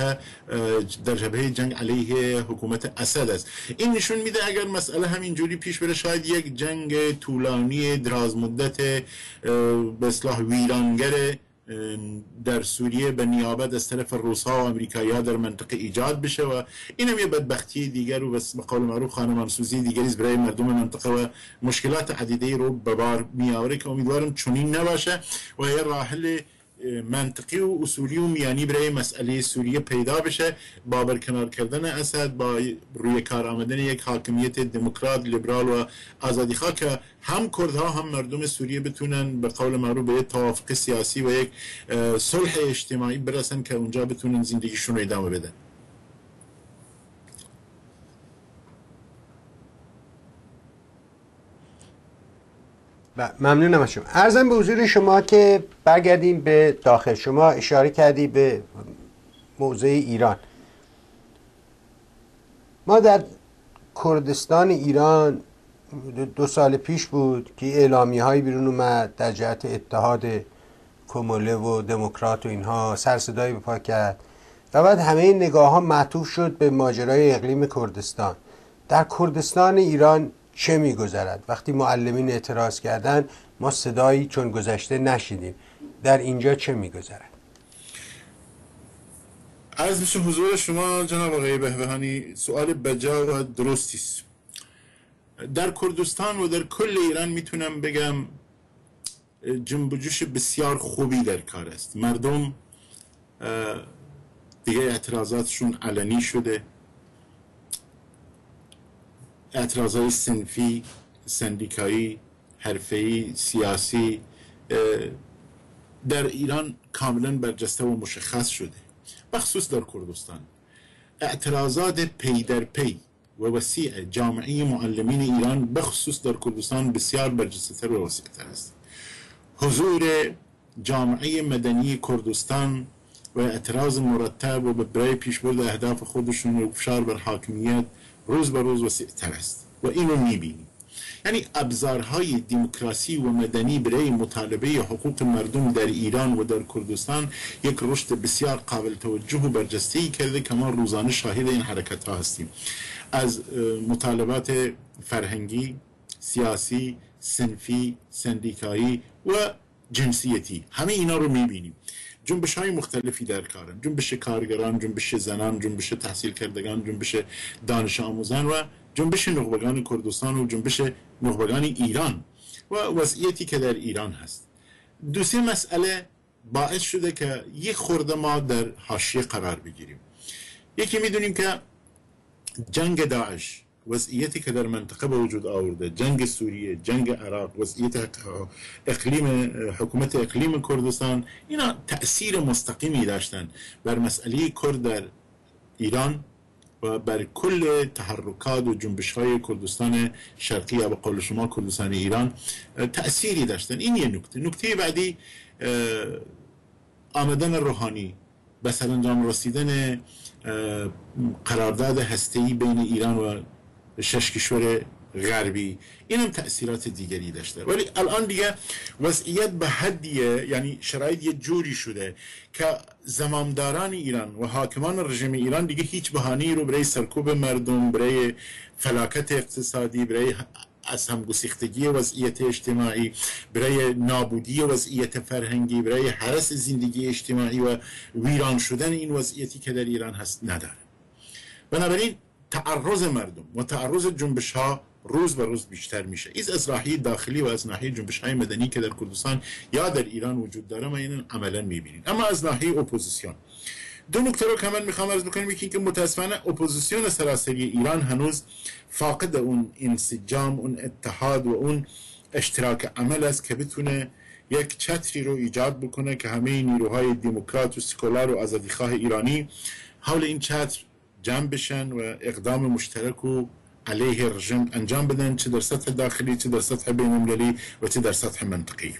در جبهه جنگ علیه حکومت اسد است. این نشون میده اگر مسئله همینجوری پیش بره شاید یک جنگ طولانی دراز مدت به اصطلاح ویرانگر در سوریه به نیابت از طرف روس‌ها و آمریکایی‌ها در منطقه ایجاد بشه و اینم یه بدبختی دیگر و به قول معروف خانمانسوزی دیگری است برای مردم منطقه و مشکلات عدیده رو به بار میاره که امیدوارم چنین نباشه و یه راه حل منطقی و اصولی و میانی برای مسئله سوریه پیدا بشه، با برکنار کردن اسد، با روی کار آمدن یک حاکمیت دموکرات لیبرال و آزادیخواه که هم کردها هم مردم سوریه بتونن به قول معروف به یک توافق سیاسی و یک صلح اجتماعی برسن که اونجا بتونن زندگیشون رو ادامه بدن. ممنونم از شما. عرضم به حضور شما که برگردیم به داخل. شما اشاره کردی به موضوع ایران. ما در کردستان ایران 2 سال پیش بود که اعلامیه هایی بیرون اومد در جهت اتحاد کموله و دموکرات و اینها، سر صدایی به پا کرد و بعد همه این نگاه ها معطوف شد به ماجرای اقلیم کردستان. در کردستان ایران چه میگذرد؟ وقتی معلمین اعتراض کردن ما صدایی چون گذشته نشیدیم. در اینجا چه میگذرد؟ عرض میشه حضور شما جناب آقای بهبهانی، سوال بجا و درستی است. در کردستان و در کل ایران میتونم بگم جنب و جوش بسیار خوبی در کار است. مردم دیگه اعتراضاتشون علنی شده، اعتراضات صنفی، سندیکایی، حرفه‌ای، سیاسی در ایران کاملا برجسته و مشخص شده. بخصوص در کردستان اعتراضات پی در پی و وسیع جامعه معلمین ایران بخصوص در کردستان بسیار برجسته تر و وسیع تر است. حضور جامعه مدنی کردستان و اعتراض مرتب و برای پیشبرد اهداف خودشون و فشار بر حاکمیت روز به روز وسیع تر است و اینو میبینیم. یعنی ابزارهای دموکراسی و مدنی برای مطالبه حقوق مردم در ایران و در کردستان یک رشد بسیار قابل توجه و برجسته‌ای کرده که ما روزانه شاهد این حرکت ها هستیم. از مطالبات فرهنگی، سیاسی، صنفی، سندیکایی و جنسیتی، همه اینا رو میبینیم. جنبش های مختلفی در کارن، جنبش کارگران، جنبش زنان، جنبش تحصیل کردگان، جنبش دانش آموزان و جنبش نخبگان کردستان و جنبش نخبگان ایران و وضعیتی که در ایران هست. 2 مسئله باعث شده که یک خورده ما در حاشیه قرار بگیریم. یکی میدونیم که جنگ داعش، وضعیتی که در منطقه به وجود آورده، جنگ سوریه، جنگ عراق، وضعیت حکومت اقلیم کردستان، اینا تأثیر مستقیمی داشتن بر مسئله کرد در ایران و بر کل تحرکات و جنبش های کردستان شرقی یا به قول شما کردستان ایران تأثیری داشتن. این یه نکته بعدی آمدن روحانی به سرانجام رسیدن قرارداد هسته‌ای بین ایران و 6 کشور غربی، اینم تأثیرات دیگری داشته. ولی الان دیگه وضعیت به حدیه، یعنی شرایط یه جوری شده که زمامداران ایران و حاکمان رژیم ایران دیگه هیچ بهانه‌ای رو برای سرکوب مردم، برای فلاکت اقتصادی، برای از همگسیختگی وضعیت اجتماعی، برای نابودی وضعیت فرهنگی، برای هرس زندگی اجتماعی و ویران شدن این وضعیتی که در ایران هست نداره. بنابراین تعرض مردم و تعرض جنبش ها روز به روز بیشتر میشه. از ناحیه داخلی و از ناحیه جنبش های مدنی که در کردستان یا در ایران وجود داره ما اینو عملا میبینیم. اما از ناحیه اپوزیسیون 2 نکته رو کامل میخوام عرض بکنم. یکی که متاسفانه اپوزیسیون سراسری ایران هنوز فاقد اون انسجام، اون اتحاد و اون اشتراک عمل است که بتونه یک چتری رو ایجاد بکنه که همه نیروهای دموکرات و سکولار و آزادیخواه ایرانی حول این چتر جمع بشن و اقدام مشترک و علیه رژیم انجام بدن، چه در سطح داخلی، چه در سطح بین‌المللی و چه در سطح منطقی.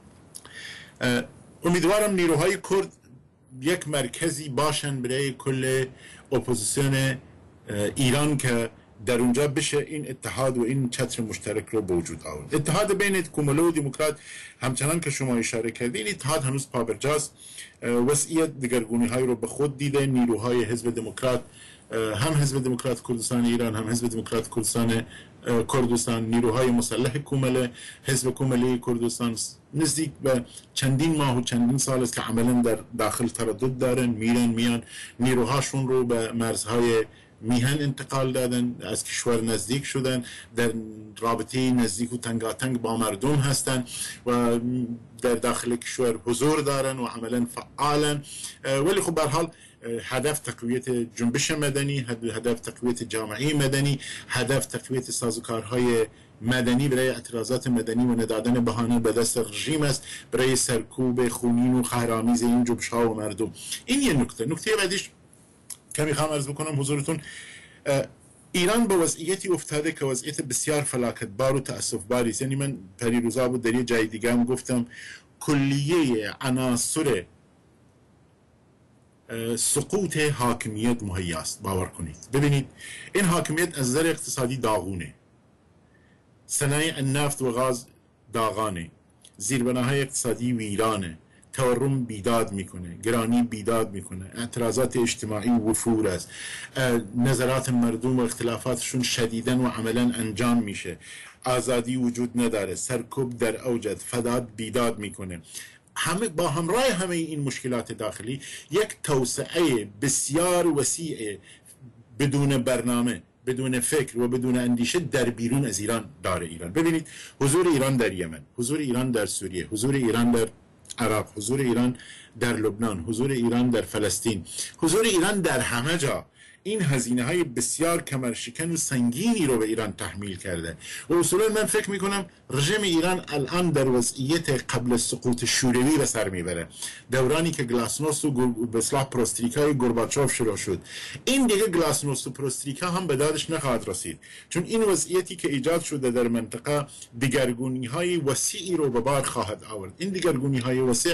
امیدوارم نیروهای کرد یک مرکزی باشن برای کل اپوزیسیون ایران که در اونجا بشه این اتحاد و این چتر مشترک رو به وجود آورد. اتحاد بین کموله و دموکرات همچنان که شما اشاره کردین، این اتحاد هنوز پابرجاست. وضعیت دگرگونی های رو به خود دیده. نیروهای حزب دموکرات، هم حزب دموکرات کردستان ایران، هم حزب دموکرات کردستان، نیروهای مسلح کموله، حزب کموله کردستان نزدیک به چندین ماه و چندین سال است که عملا در داخل تردد دارن، میرن میان، نیروهاشون رو به مرزهای میهن انتقال دادن، از کشور نزدیک شدن، در رابطه نزدیک و تنگاتنگ با مردم هستن و در داخل کشور حضور دارن و عملا فعالن. ولی خب به هر حال هدف تقویت جنبش مدنی، هدف تقویت جامعه مدنی، هدف تقویت سازوکارهای مدنی برای اعتراضات مدنی و ندادن بهانه به دست رژیم است برای سرکوب خونین و قهرآمیز این جنبش‌ها و مردم. این یه نکته بعدیش که میخوام عرض بکنم حضورتون، ایران به وضعیتی افتاده که وضعیت بسیار فلاکتبار و تأسف‌باری است. یعنی من پریروزا بود در یه جای دیگه هم گفتم کلیه عناصر سقوط حاکمیت مهیاست. باور کنید. ببینید این حاکمیت از نظر اقتصادی داغونه، صنایع نفت و غاز داغانه، زیربناهای اقتصادی ویرانه، تورم بیداد میکنه، گرانی بیداد میکنه، اعتراضات اجتماعی وفور است، نظرات مردم و اختلافاتشون شدیدن و عملا انجام میشه، آزادی وجود نداره، سرکوب در اوجد، فساد بیداد میکنه. همه با همراه همه این مشکلات داخلی یک توسعه بسیار وسیع بدون برنامه، بدون فکر و بدون اندیشه در بیرون از ایران داره ایران. ببینید حضور ایران در یمن، حضور ایران در سوریه، حضور ایران در عراق، حضور ایران در لبنان، حضور ایران در فلسطین، حضور ایران در همه جا، این هزینه های بسیار کمرشکن و سنگینی رو به ایران تحمیل کرده و اصولا من فکر میکنم رژیم ایران الان در وضعیت قبل سقوط شوروی به سر میبره. دورانی که گلاسنوست و به اصطلاح پروستریکای گورباچوف شروع شد، این دیگه گلاسنوست و پروستریکا هم به دادش نخواهد رسید، چون این وضعیتی که ایجاد شده در منطقه دگرگونی های وسیعی رو به بار خواهد آورد. این دگرگونی های وسیع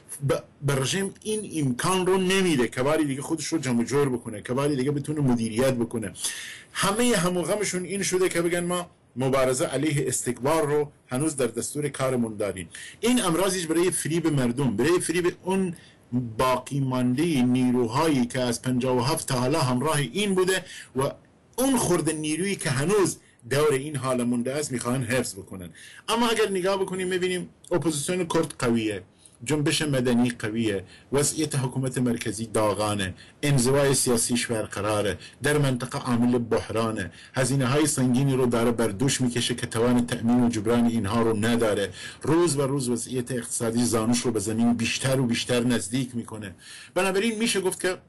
به رژیم این امکان رو نمیده که باری دیگه خودش رو جمع جور بکنه، که باری دیگه بتونه مدیریت بکنه. همه غمشون این شده که بگن ما مبارزه علیه استکبار رو هنوز در دستور کارمون داریم. این امراضیش برای فریب مردم، برای فریب اون باقی مانده نیروهایی که از 57 تا حالا همراه این بوده و اون خرد نیرویی که هنوز دور این حال مونده است میخوان حفظ بکنن. اما اگر نگاه بکنیم میبینیم اپوزیسیون کرد قویه، جنبش مدنی قویه، وضعیت حکومت مرکزی داغانه، انزوای سیاسیش برقراره، در منطقه عامل بحرانه، هزینه های سنگینی رو داره بر دوش میکشه که توان تأمین و جبران اینها رو نداره، روز و روز وضعیت اقتصادی زانوش رو به زمین بیشتر و بیشتر نزدیک میکنه. بنابراین میشه گفت که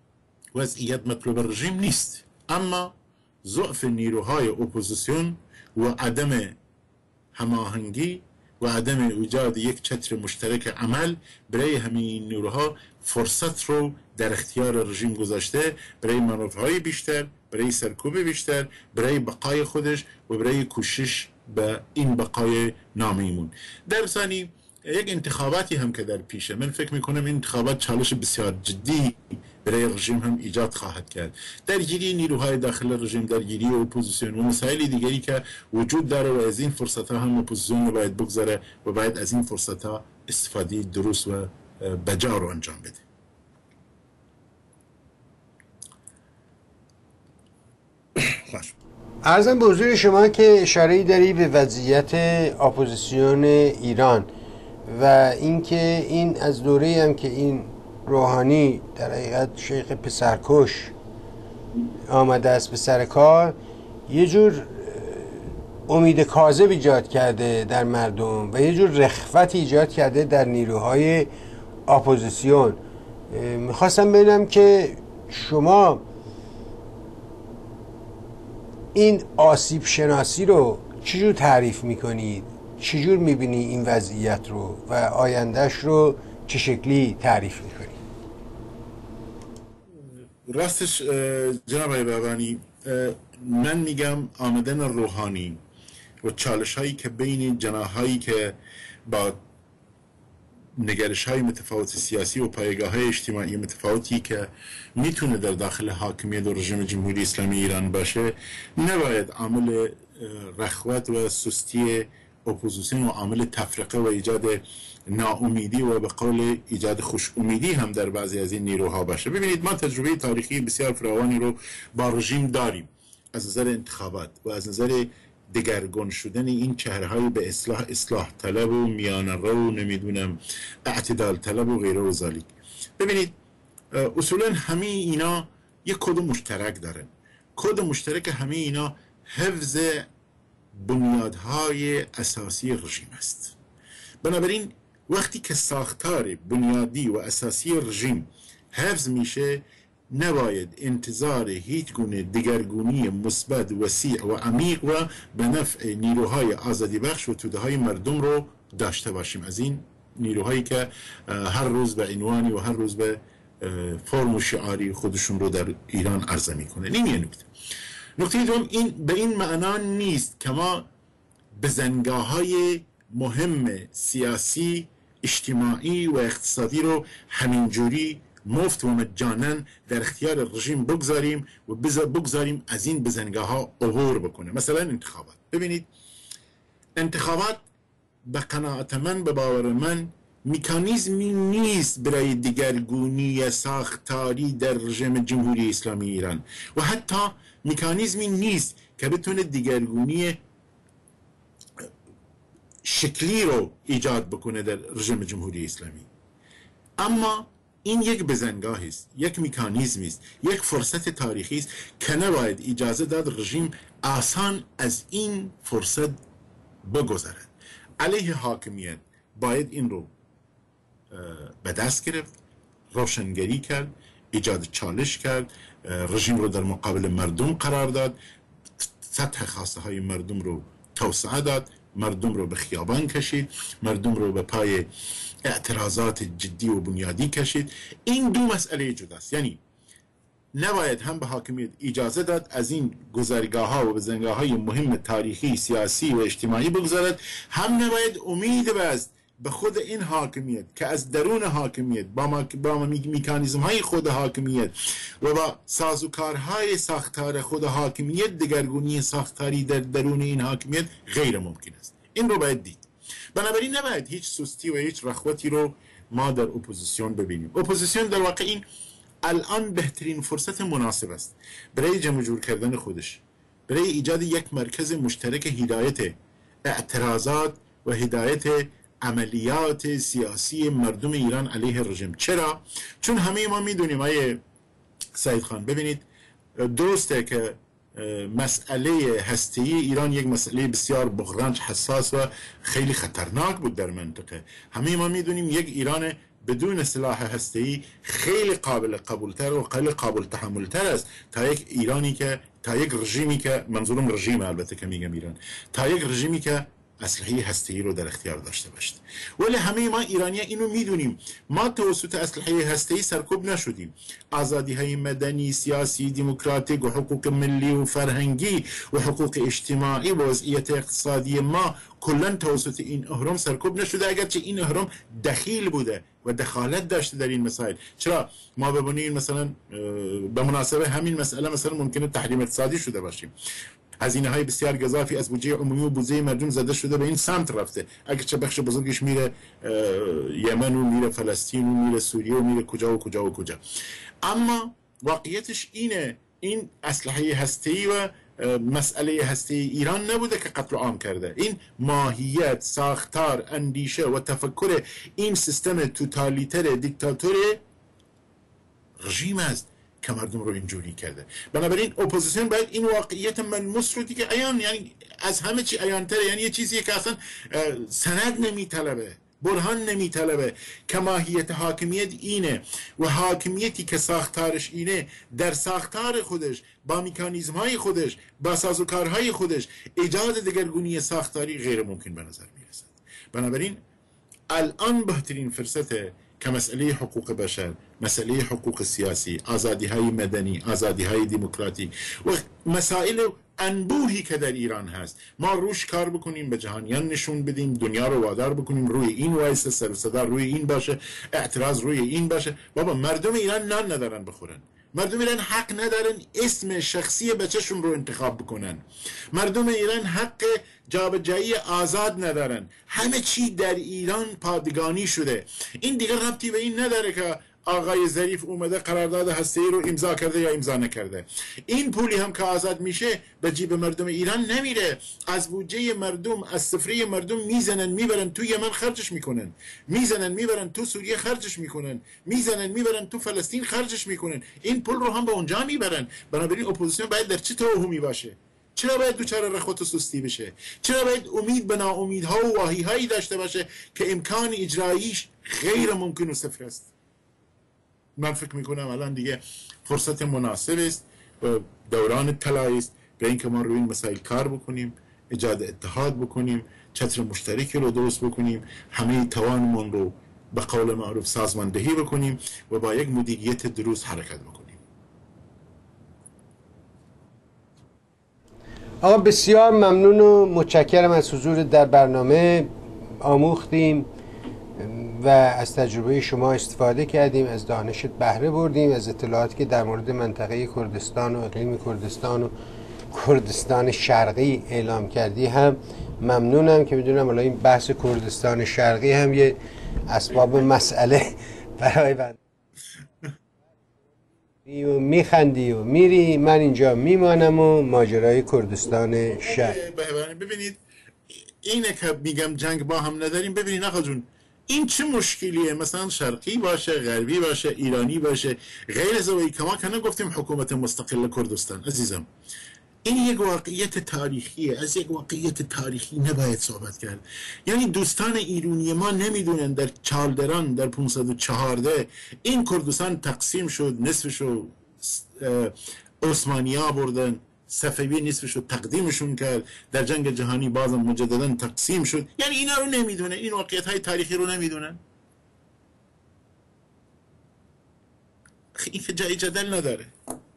وضعیت مطلوب رژیم نیست، اما ضعف نیروهای اپوزیسیون و عدم هماهنگی و عدم ایجاد یک چتر مشترک عمل برای همین نیروها فرصت رو در اختیار رژیم گذاشته برای منافعهای بیشتر، برای سرکوب بیشتر، برای بقای خودش و برای کوشش به این بقای نامیمون. در ثانی یک انتخاباتی هم که در پیشه، من فکر میکنم این انتخابات چالش بسیار جدی برای رژیم هم ایجاد خواهد کرد. درگیری نیروهای داخل رژیم، درگیری اپوزیسیون و مسائل دیگری که وجود داره و از این فرصت ها هم اپوزیسیون باید بگذاره و باید از این فرصت ها استفاده درست و بجا رو انجام بده. عرضم به حضور شما که اشاره‌ای داری به وضعیت اپوزیسیون ایران و اینکه این از دوره هم که این روحانی در حقیقت شیخ پسرکش آمده است به سر کار، یه جور امید کاذب ایجاد کرده در مردم و یه جور رخوت ایجاد کرده در نیروهای اپوزیسیون. میخواستم ببینم که شما این آسیب شناسی رو چجور تعریف میکنید؟ چجور میبینی این وضعیت رو و آیندهش رو چه شکلی تعریف میکنی؟ راستش جناب آقای بهبهانی، من میگم آمدن روحانی و چالش هایی که بین جناح هایی که با نگرش های متفاوت سیاسی و پایگاه های اجتماعی متفاوتی که میتونه در داخل حاکمیت و رژیم جمهوری اسلامی ایران باشه، نباید عامل رخوت و سستی اپوزیسیون و عامل تفرقه و ایجاد ناامیدی و به قول ایجاد خوش امیدی هم در بعضی از این نیروها باشه. ببینید ما تجربه تاریخی بسیار فراوانی رو با رژیم داریم از نظر انتخابات و از نظر دگرگون شدن این چهره‌های به اصلاح طلب و میانه رو نمیدونم اعتدال طلب و غیره و ذالک. ببینید اصولا همه اینا یک کد مشترک دارن. کد مشترک همه اینا حفظ بنیادهای اساسی رژیم است. بنابراین وقتی که ساختار بنیادی و اساسی رژیم حفظ میشه، نباید انتظار هیچ گونه دگرگونی مثبت وسیع و عمیق و به نفع نیروهای آزادی بخش و توده های مردم رو داشته باشیم، از این نیروهایی که هر روز به عنوانی و هر روز به فرم و شعاری خودشون رو در ایران عرضه میکنه. این یه نکته دوم، این به این معنا نیست که ما بزنگاه‌های مهم سیاسی، اجتماعی و اقتصادی رو همینجوری مفت و مجانا در اختیار رژیم بگذاریم و بگذاریم از این بزنگاه‌ها عبور بکنه. مثلا انتخابات. ببینید انتخابات به قناعت من، به باور من، مکانیزمی نیست برای دگرگونی ساختاری در رژیم جمهوری اسلامی ایران و حتی مکانیزمی نیست که بتونه دگرگونی شکلی رو ایجاد بکنه در رژیم جمهوری اسلامی. اما این یک بزنگاه است، یک مکانیزمی است، یک فرصت تاریخی است که نباید اجازه داد رژیم آسان از این فرصت بگذرد. علیه حاکمیت باید این رو به دست گرفت، روشنگری کرد، ایجاد چالش کرد، رژیم رو در مقابل مردم قرار داد، سطح خواسته های مردم رو توسعه داد، مردم رو به خیابان کشید، مردم رو به پای اعتراضات جدی و بنیادی کشید. این دو مسئله جداست. یعنی نباید هم به حاکمیت اجازه داد از این گذرگاه ها و بزنگاه های مهم تاریخی، سیاسی و اجتماعی بگذارد، هم نباید امید بست به خود این حاکمیت که از درون حاکمیت با میکانیزم های خود حاکمیت و با سازوکارهای ساختار خود حاکمیت دگرگونی ساختاری در درون این حاکمیت غیر ممکن است. این رو باید دید. بنابراین نباید هیچ سستی و هیچ رخوتی رو ما در اپوزیسیون ببینیم. اپوزیسیون در واقع این الان بهترین فرصت مناسب است برای جمع جور کردن خودش، برای ایجاد یک مرکز مشترک هدایت اعتراضات و هدایت عملیات سیاسی مردم ایران علیه رژیم. چرا؟ چون همه ما میدونیم آیه سعید خان، ببینید درسته که مسئله هسته‌ای ایران یک مسئله بسیار بغرنج، حساس و خیلی خطرناک بود در منطقه. همه ما میدونیم یک ایران بدون سلاح هسته‌ای خیلی قابل قبولتر و خیلی قابل تحملتر است تا یک ایرانی که، تا یک رژیمی که، منظورم رژیم البته که میگم ایران، تا یک رژیمی که اسلحه هسته‌ای رو در اختیار داشته باشد. ولی همه ما ایرانی‌ها اینو میدونیم، ما توسط اسلحه هسته‌ای سرکوب نشدیم. آزادی‌های مدنی، سیاسی، دموکراتیک و حقوق ملی و فرهنگی و حقوق اجتماعی و وضعیت اقتصادی ما کلاً توسط این اهرم سرکوب نشده، اگرچه این اهرم دخیل بوده و دخالت داشته در این مسائل. چرا ما ببینیم مثلا به مناسبه همین مسئله مثلا ممکنه تحریم اقتصادی شده باشیم، هزینه‌های بسیار گزافی از بودجه عمومی و بودجه مردم زده شده به این سمت رفته، اگرچه بخش بزرگش میره یمن و میره فلسطین و میره سوریه و میره کجا و کجا و کجا. اما واقعیتش اینه، این اسلحه هسته‌ای و مسئله هسته ایران نبوده که قتل عام کرده. این ماهیت، ساختار، اندیشه و تفکر این سیستم توتالیتر دیکتاتور رژیم است که مردم رو اینجوری کرده. بنابراین اپوزیسیون باید این واقعیت ملموس رو دیگه عیان، یعنی از همه چی عیان‌تره، یعنی یه چیزیه که اصلا سند نمیطلبه، برهان نمیطلبه که ماهیت حاکمیت اینه و حاکمیتی که ساختارش اینه در ساختار خودش با مکانیزم‌های خودش با سازوکارهای خودش ایجاد دگرگونی ساختاری غیر ممکن به نظر میرسد. بنابراین الان بهترین فرصته که مسئله حقوق بشر، مسئله حقوق سیاسی، آزادی‌های مدنی، آزادی‌های دموکراتیک و مسائل انبوهی که در ایران هست ما روش کار بکنیم، به جهانیان نشون بدیم، دنیا رو وادار بکنیم روی این وایسه، سر و صدا روی این باشه، اعتراض روی این باشه. بابا مردم ایران نان ندارن بخورن، مردم ایران حق ندارن اسم شخصی بچه‌شون رو انتخاب بکنن، مردم ایران حق جابجایی آزاد ندارن، همه چی در ایران پادگانی شده. این دیگه ربطی به این نداره که آقای ظریف اومده قرارداد هسته‌ای رو امضا کرده یا امضا نکرده. این پولی هم که آزاد میشه به جیب مردم ایران نمیره، از بودجه مردم، از سفره مردم میزنن میبرن تو یمن خرجش میکنن، میزنن میبرن تو سوریه خرجش میکنن، میزنن میبرن تو فلسطین خرجش میکنن. این پول رو هم به اونجا میبرن. بنابراین اپوزیسیون باید در چه توهمی باشه؟ چرا باید دوچار رخوت و سستی بشه؟ چرا باید امید به ناامیدها و واهی‌هایی داشته باشه که امکان اجراییش غیر ممکن و صفر است؟ من فکر میکنم الان دیگه فرصت مناسب است و دوران طلایی است به اینکه ما روی این مسائل کار بکنیم، ایجاد اتحاد بکنیم، چتر مشترکی رو درست بکنیم، همه توانمون رو به قول معروف سازماندهی بکنیم و با یک مدیریت درست حرکت بکنیم. آقا بسیار ممنون و متشکرم از حضور در برنامه. آموختیم و از تجربه شما استفاده کردیم، از دانشت بهره بردیم، از اطلاعاتی که در مورد منطقه کردستان و اقلیم کردستان و کردستان شرقی اعلام کردی هم ممنونم، که میدونم حالا این بحث کردستان شرقی هم یه اسباب مسئله برای بند میخندی و میری، من اینجا میمانم و ماجرای کردستان شرقی. ببینید اینه که میگم جنگ با هم نداریم. ببینید آقا جون این چه مشکلیه؟ مثلا شرقی باشه، غربی باشه، ایرانی باشه، غیر از اوی که ما کنه گفتیم حکومت مستقل کردستان. عزیزم این یک واقعیت تاریخیه، از یک واقعیت تاریخی نباید صحبت کرد. یعنی دوستان ایرانی ما نمیدونن در چالدران در 514 این کردستان تقسیم شد، نصفشو عثمانی ها بردن، صفوی نصفشو تقدیمشون کرد، در جنگ جهانی بازم مجددا تقسیم شد. یعنی اینا رو نمیدونه، این واقعیت های تاریخی رو نمیدونن. این که جای جدل نداره،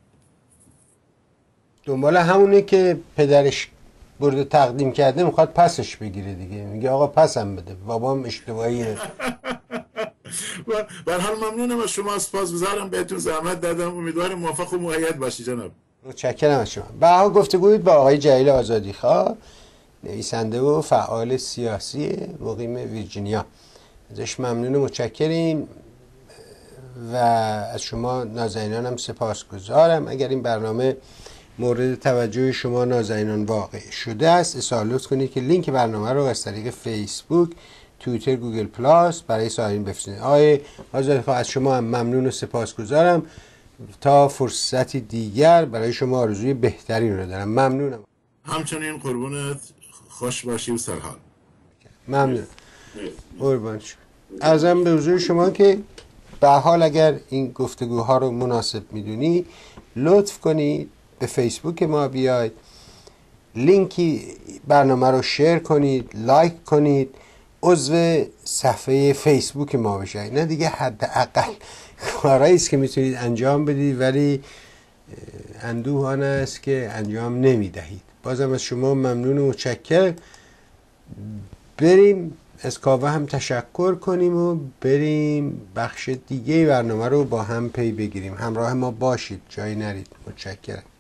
دنبال همونه که پدرش برده تقدیم کرده میخواد پسش بگیره دیگه. میگه آقا پسم بده، بابام اشتباهیه. به هر حال ممنونم از شما، سپاسگزارم، بهتون زحمت دادم. امیدوارم موفق و مؤید باشی جناب. متشکرم از شما. به هر حال گفتگویی با آقای جلیل آزادیخواه، نویسنده و فعال سیاسی مقیم ویرجینیا. ازش ممنون و متشکریم و از شما نازنینانم سپاسگزارم. اگر این برنامه مورد توجه شما نازنینان واقع شده است، اصرار لطف کنید که لینک برنامه رو از طریق فیسبوک، توییتر، گوگل پلاس برای سایرین بفرستید. آقای آزادیخواه از شما هم ممنون و سپاسگزارم. تا فرصتی دیگر برای شما آرزوی بهترین رو دارم. ممنونم. همچنین قربونت، خوش باشی و سرحال. ممنون. قربان شما. عرضم به حضور شما که به حال اگر این گفتگوها رو مناسب میدونی لطف کنید به فیسبوک ما بیاید، لینکی برنامه رو شیر کنید، لایک کنید، عضو صفحه فیسبوک ما بشید. نه دیگه حداقل کارهایی است که میتونید انجام بدید، ولی اندوه آن است که انجام نمیدهید. بازم از شما ممنون و متشکر. بریم از کاوه هم تشکر کنیم و بریم بخش دیگه برنامه رو با هم پی بگیریم. همراه ما باشید، جایی نرید. متشکرم.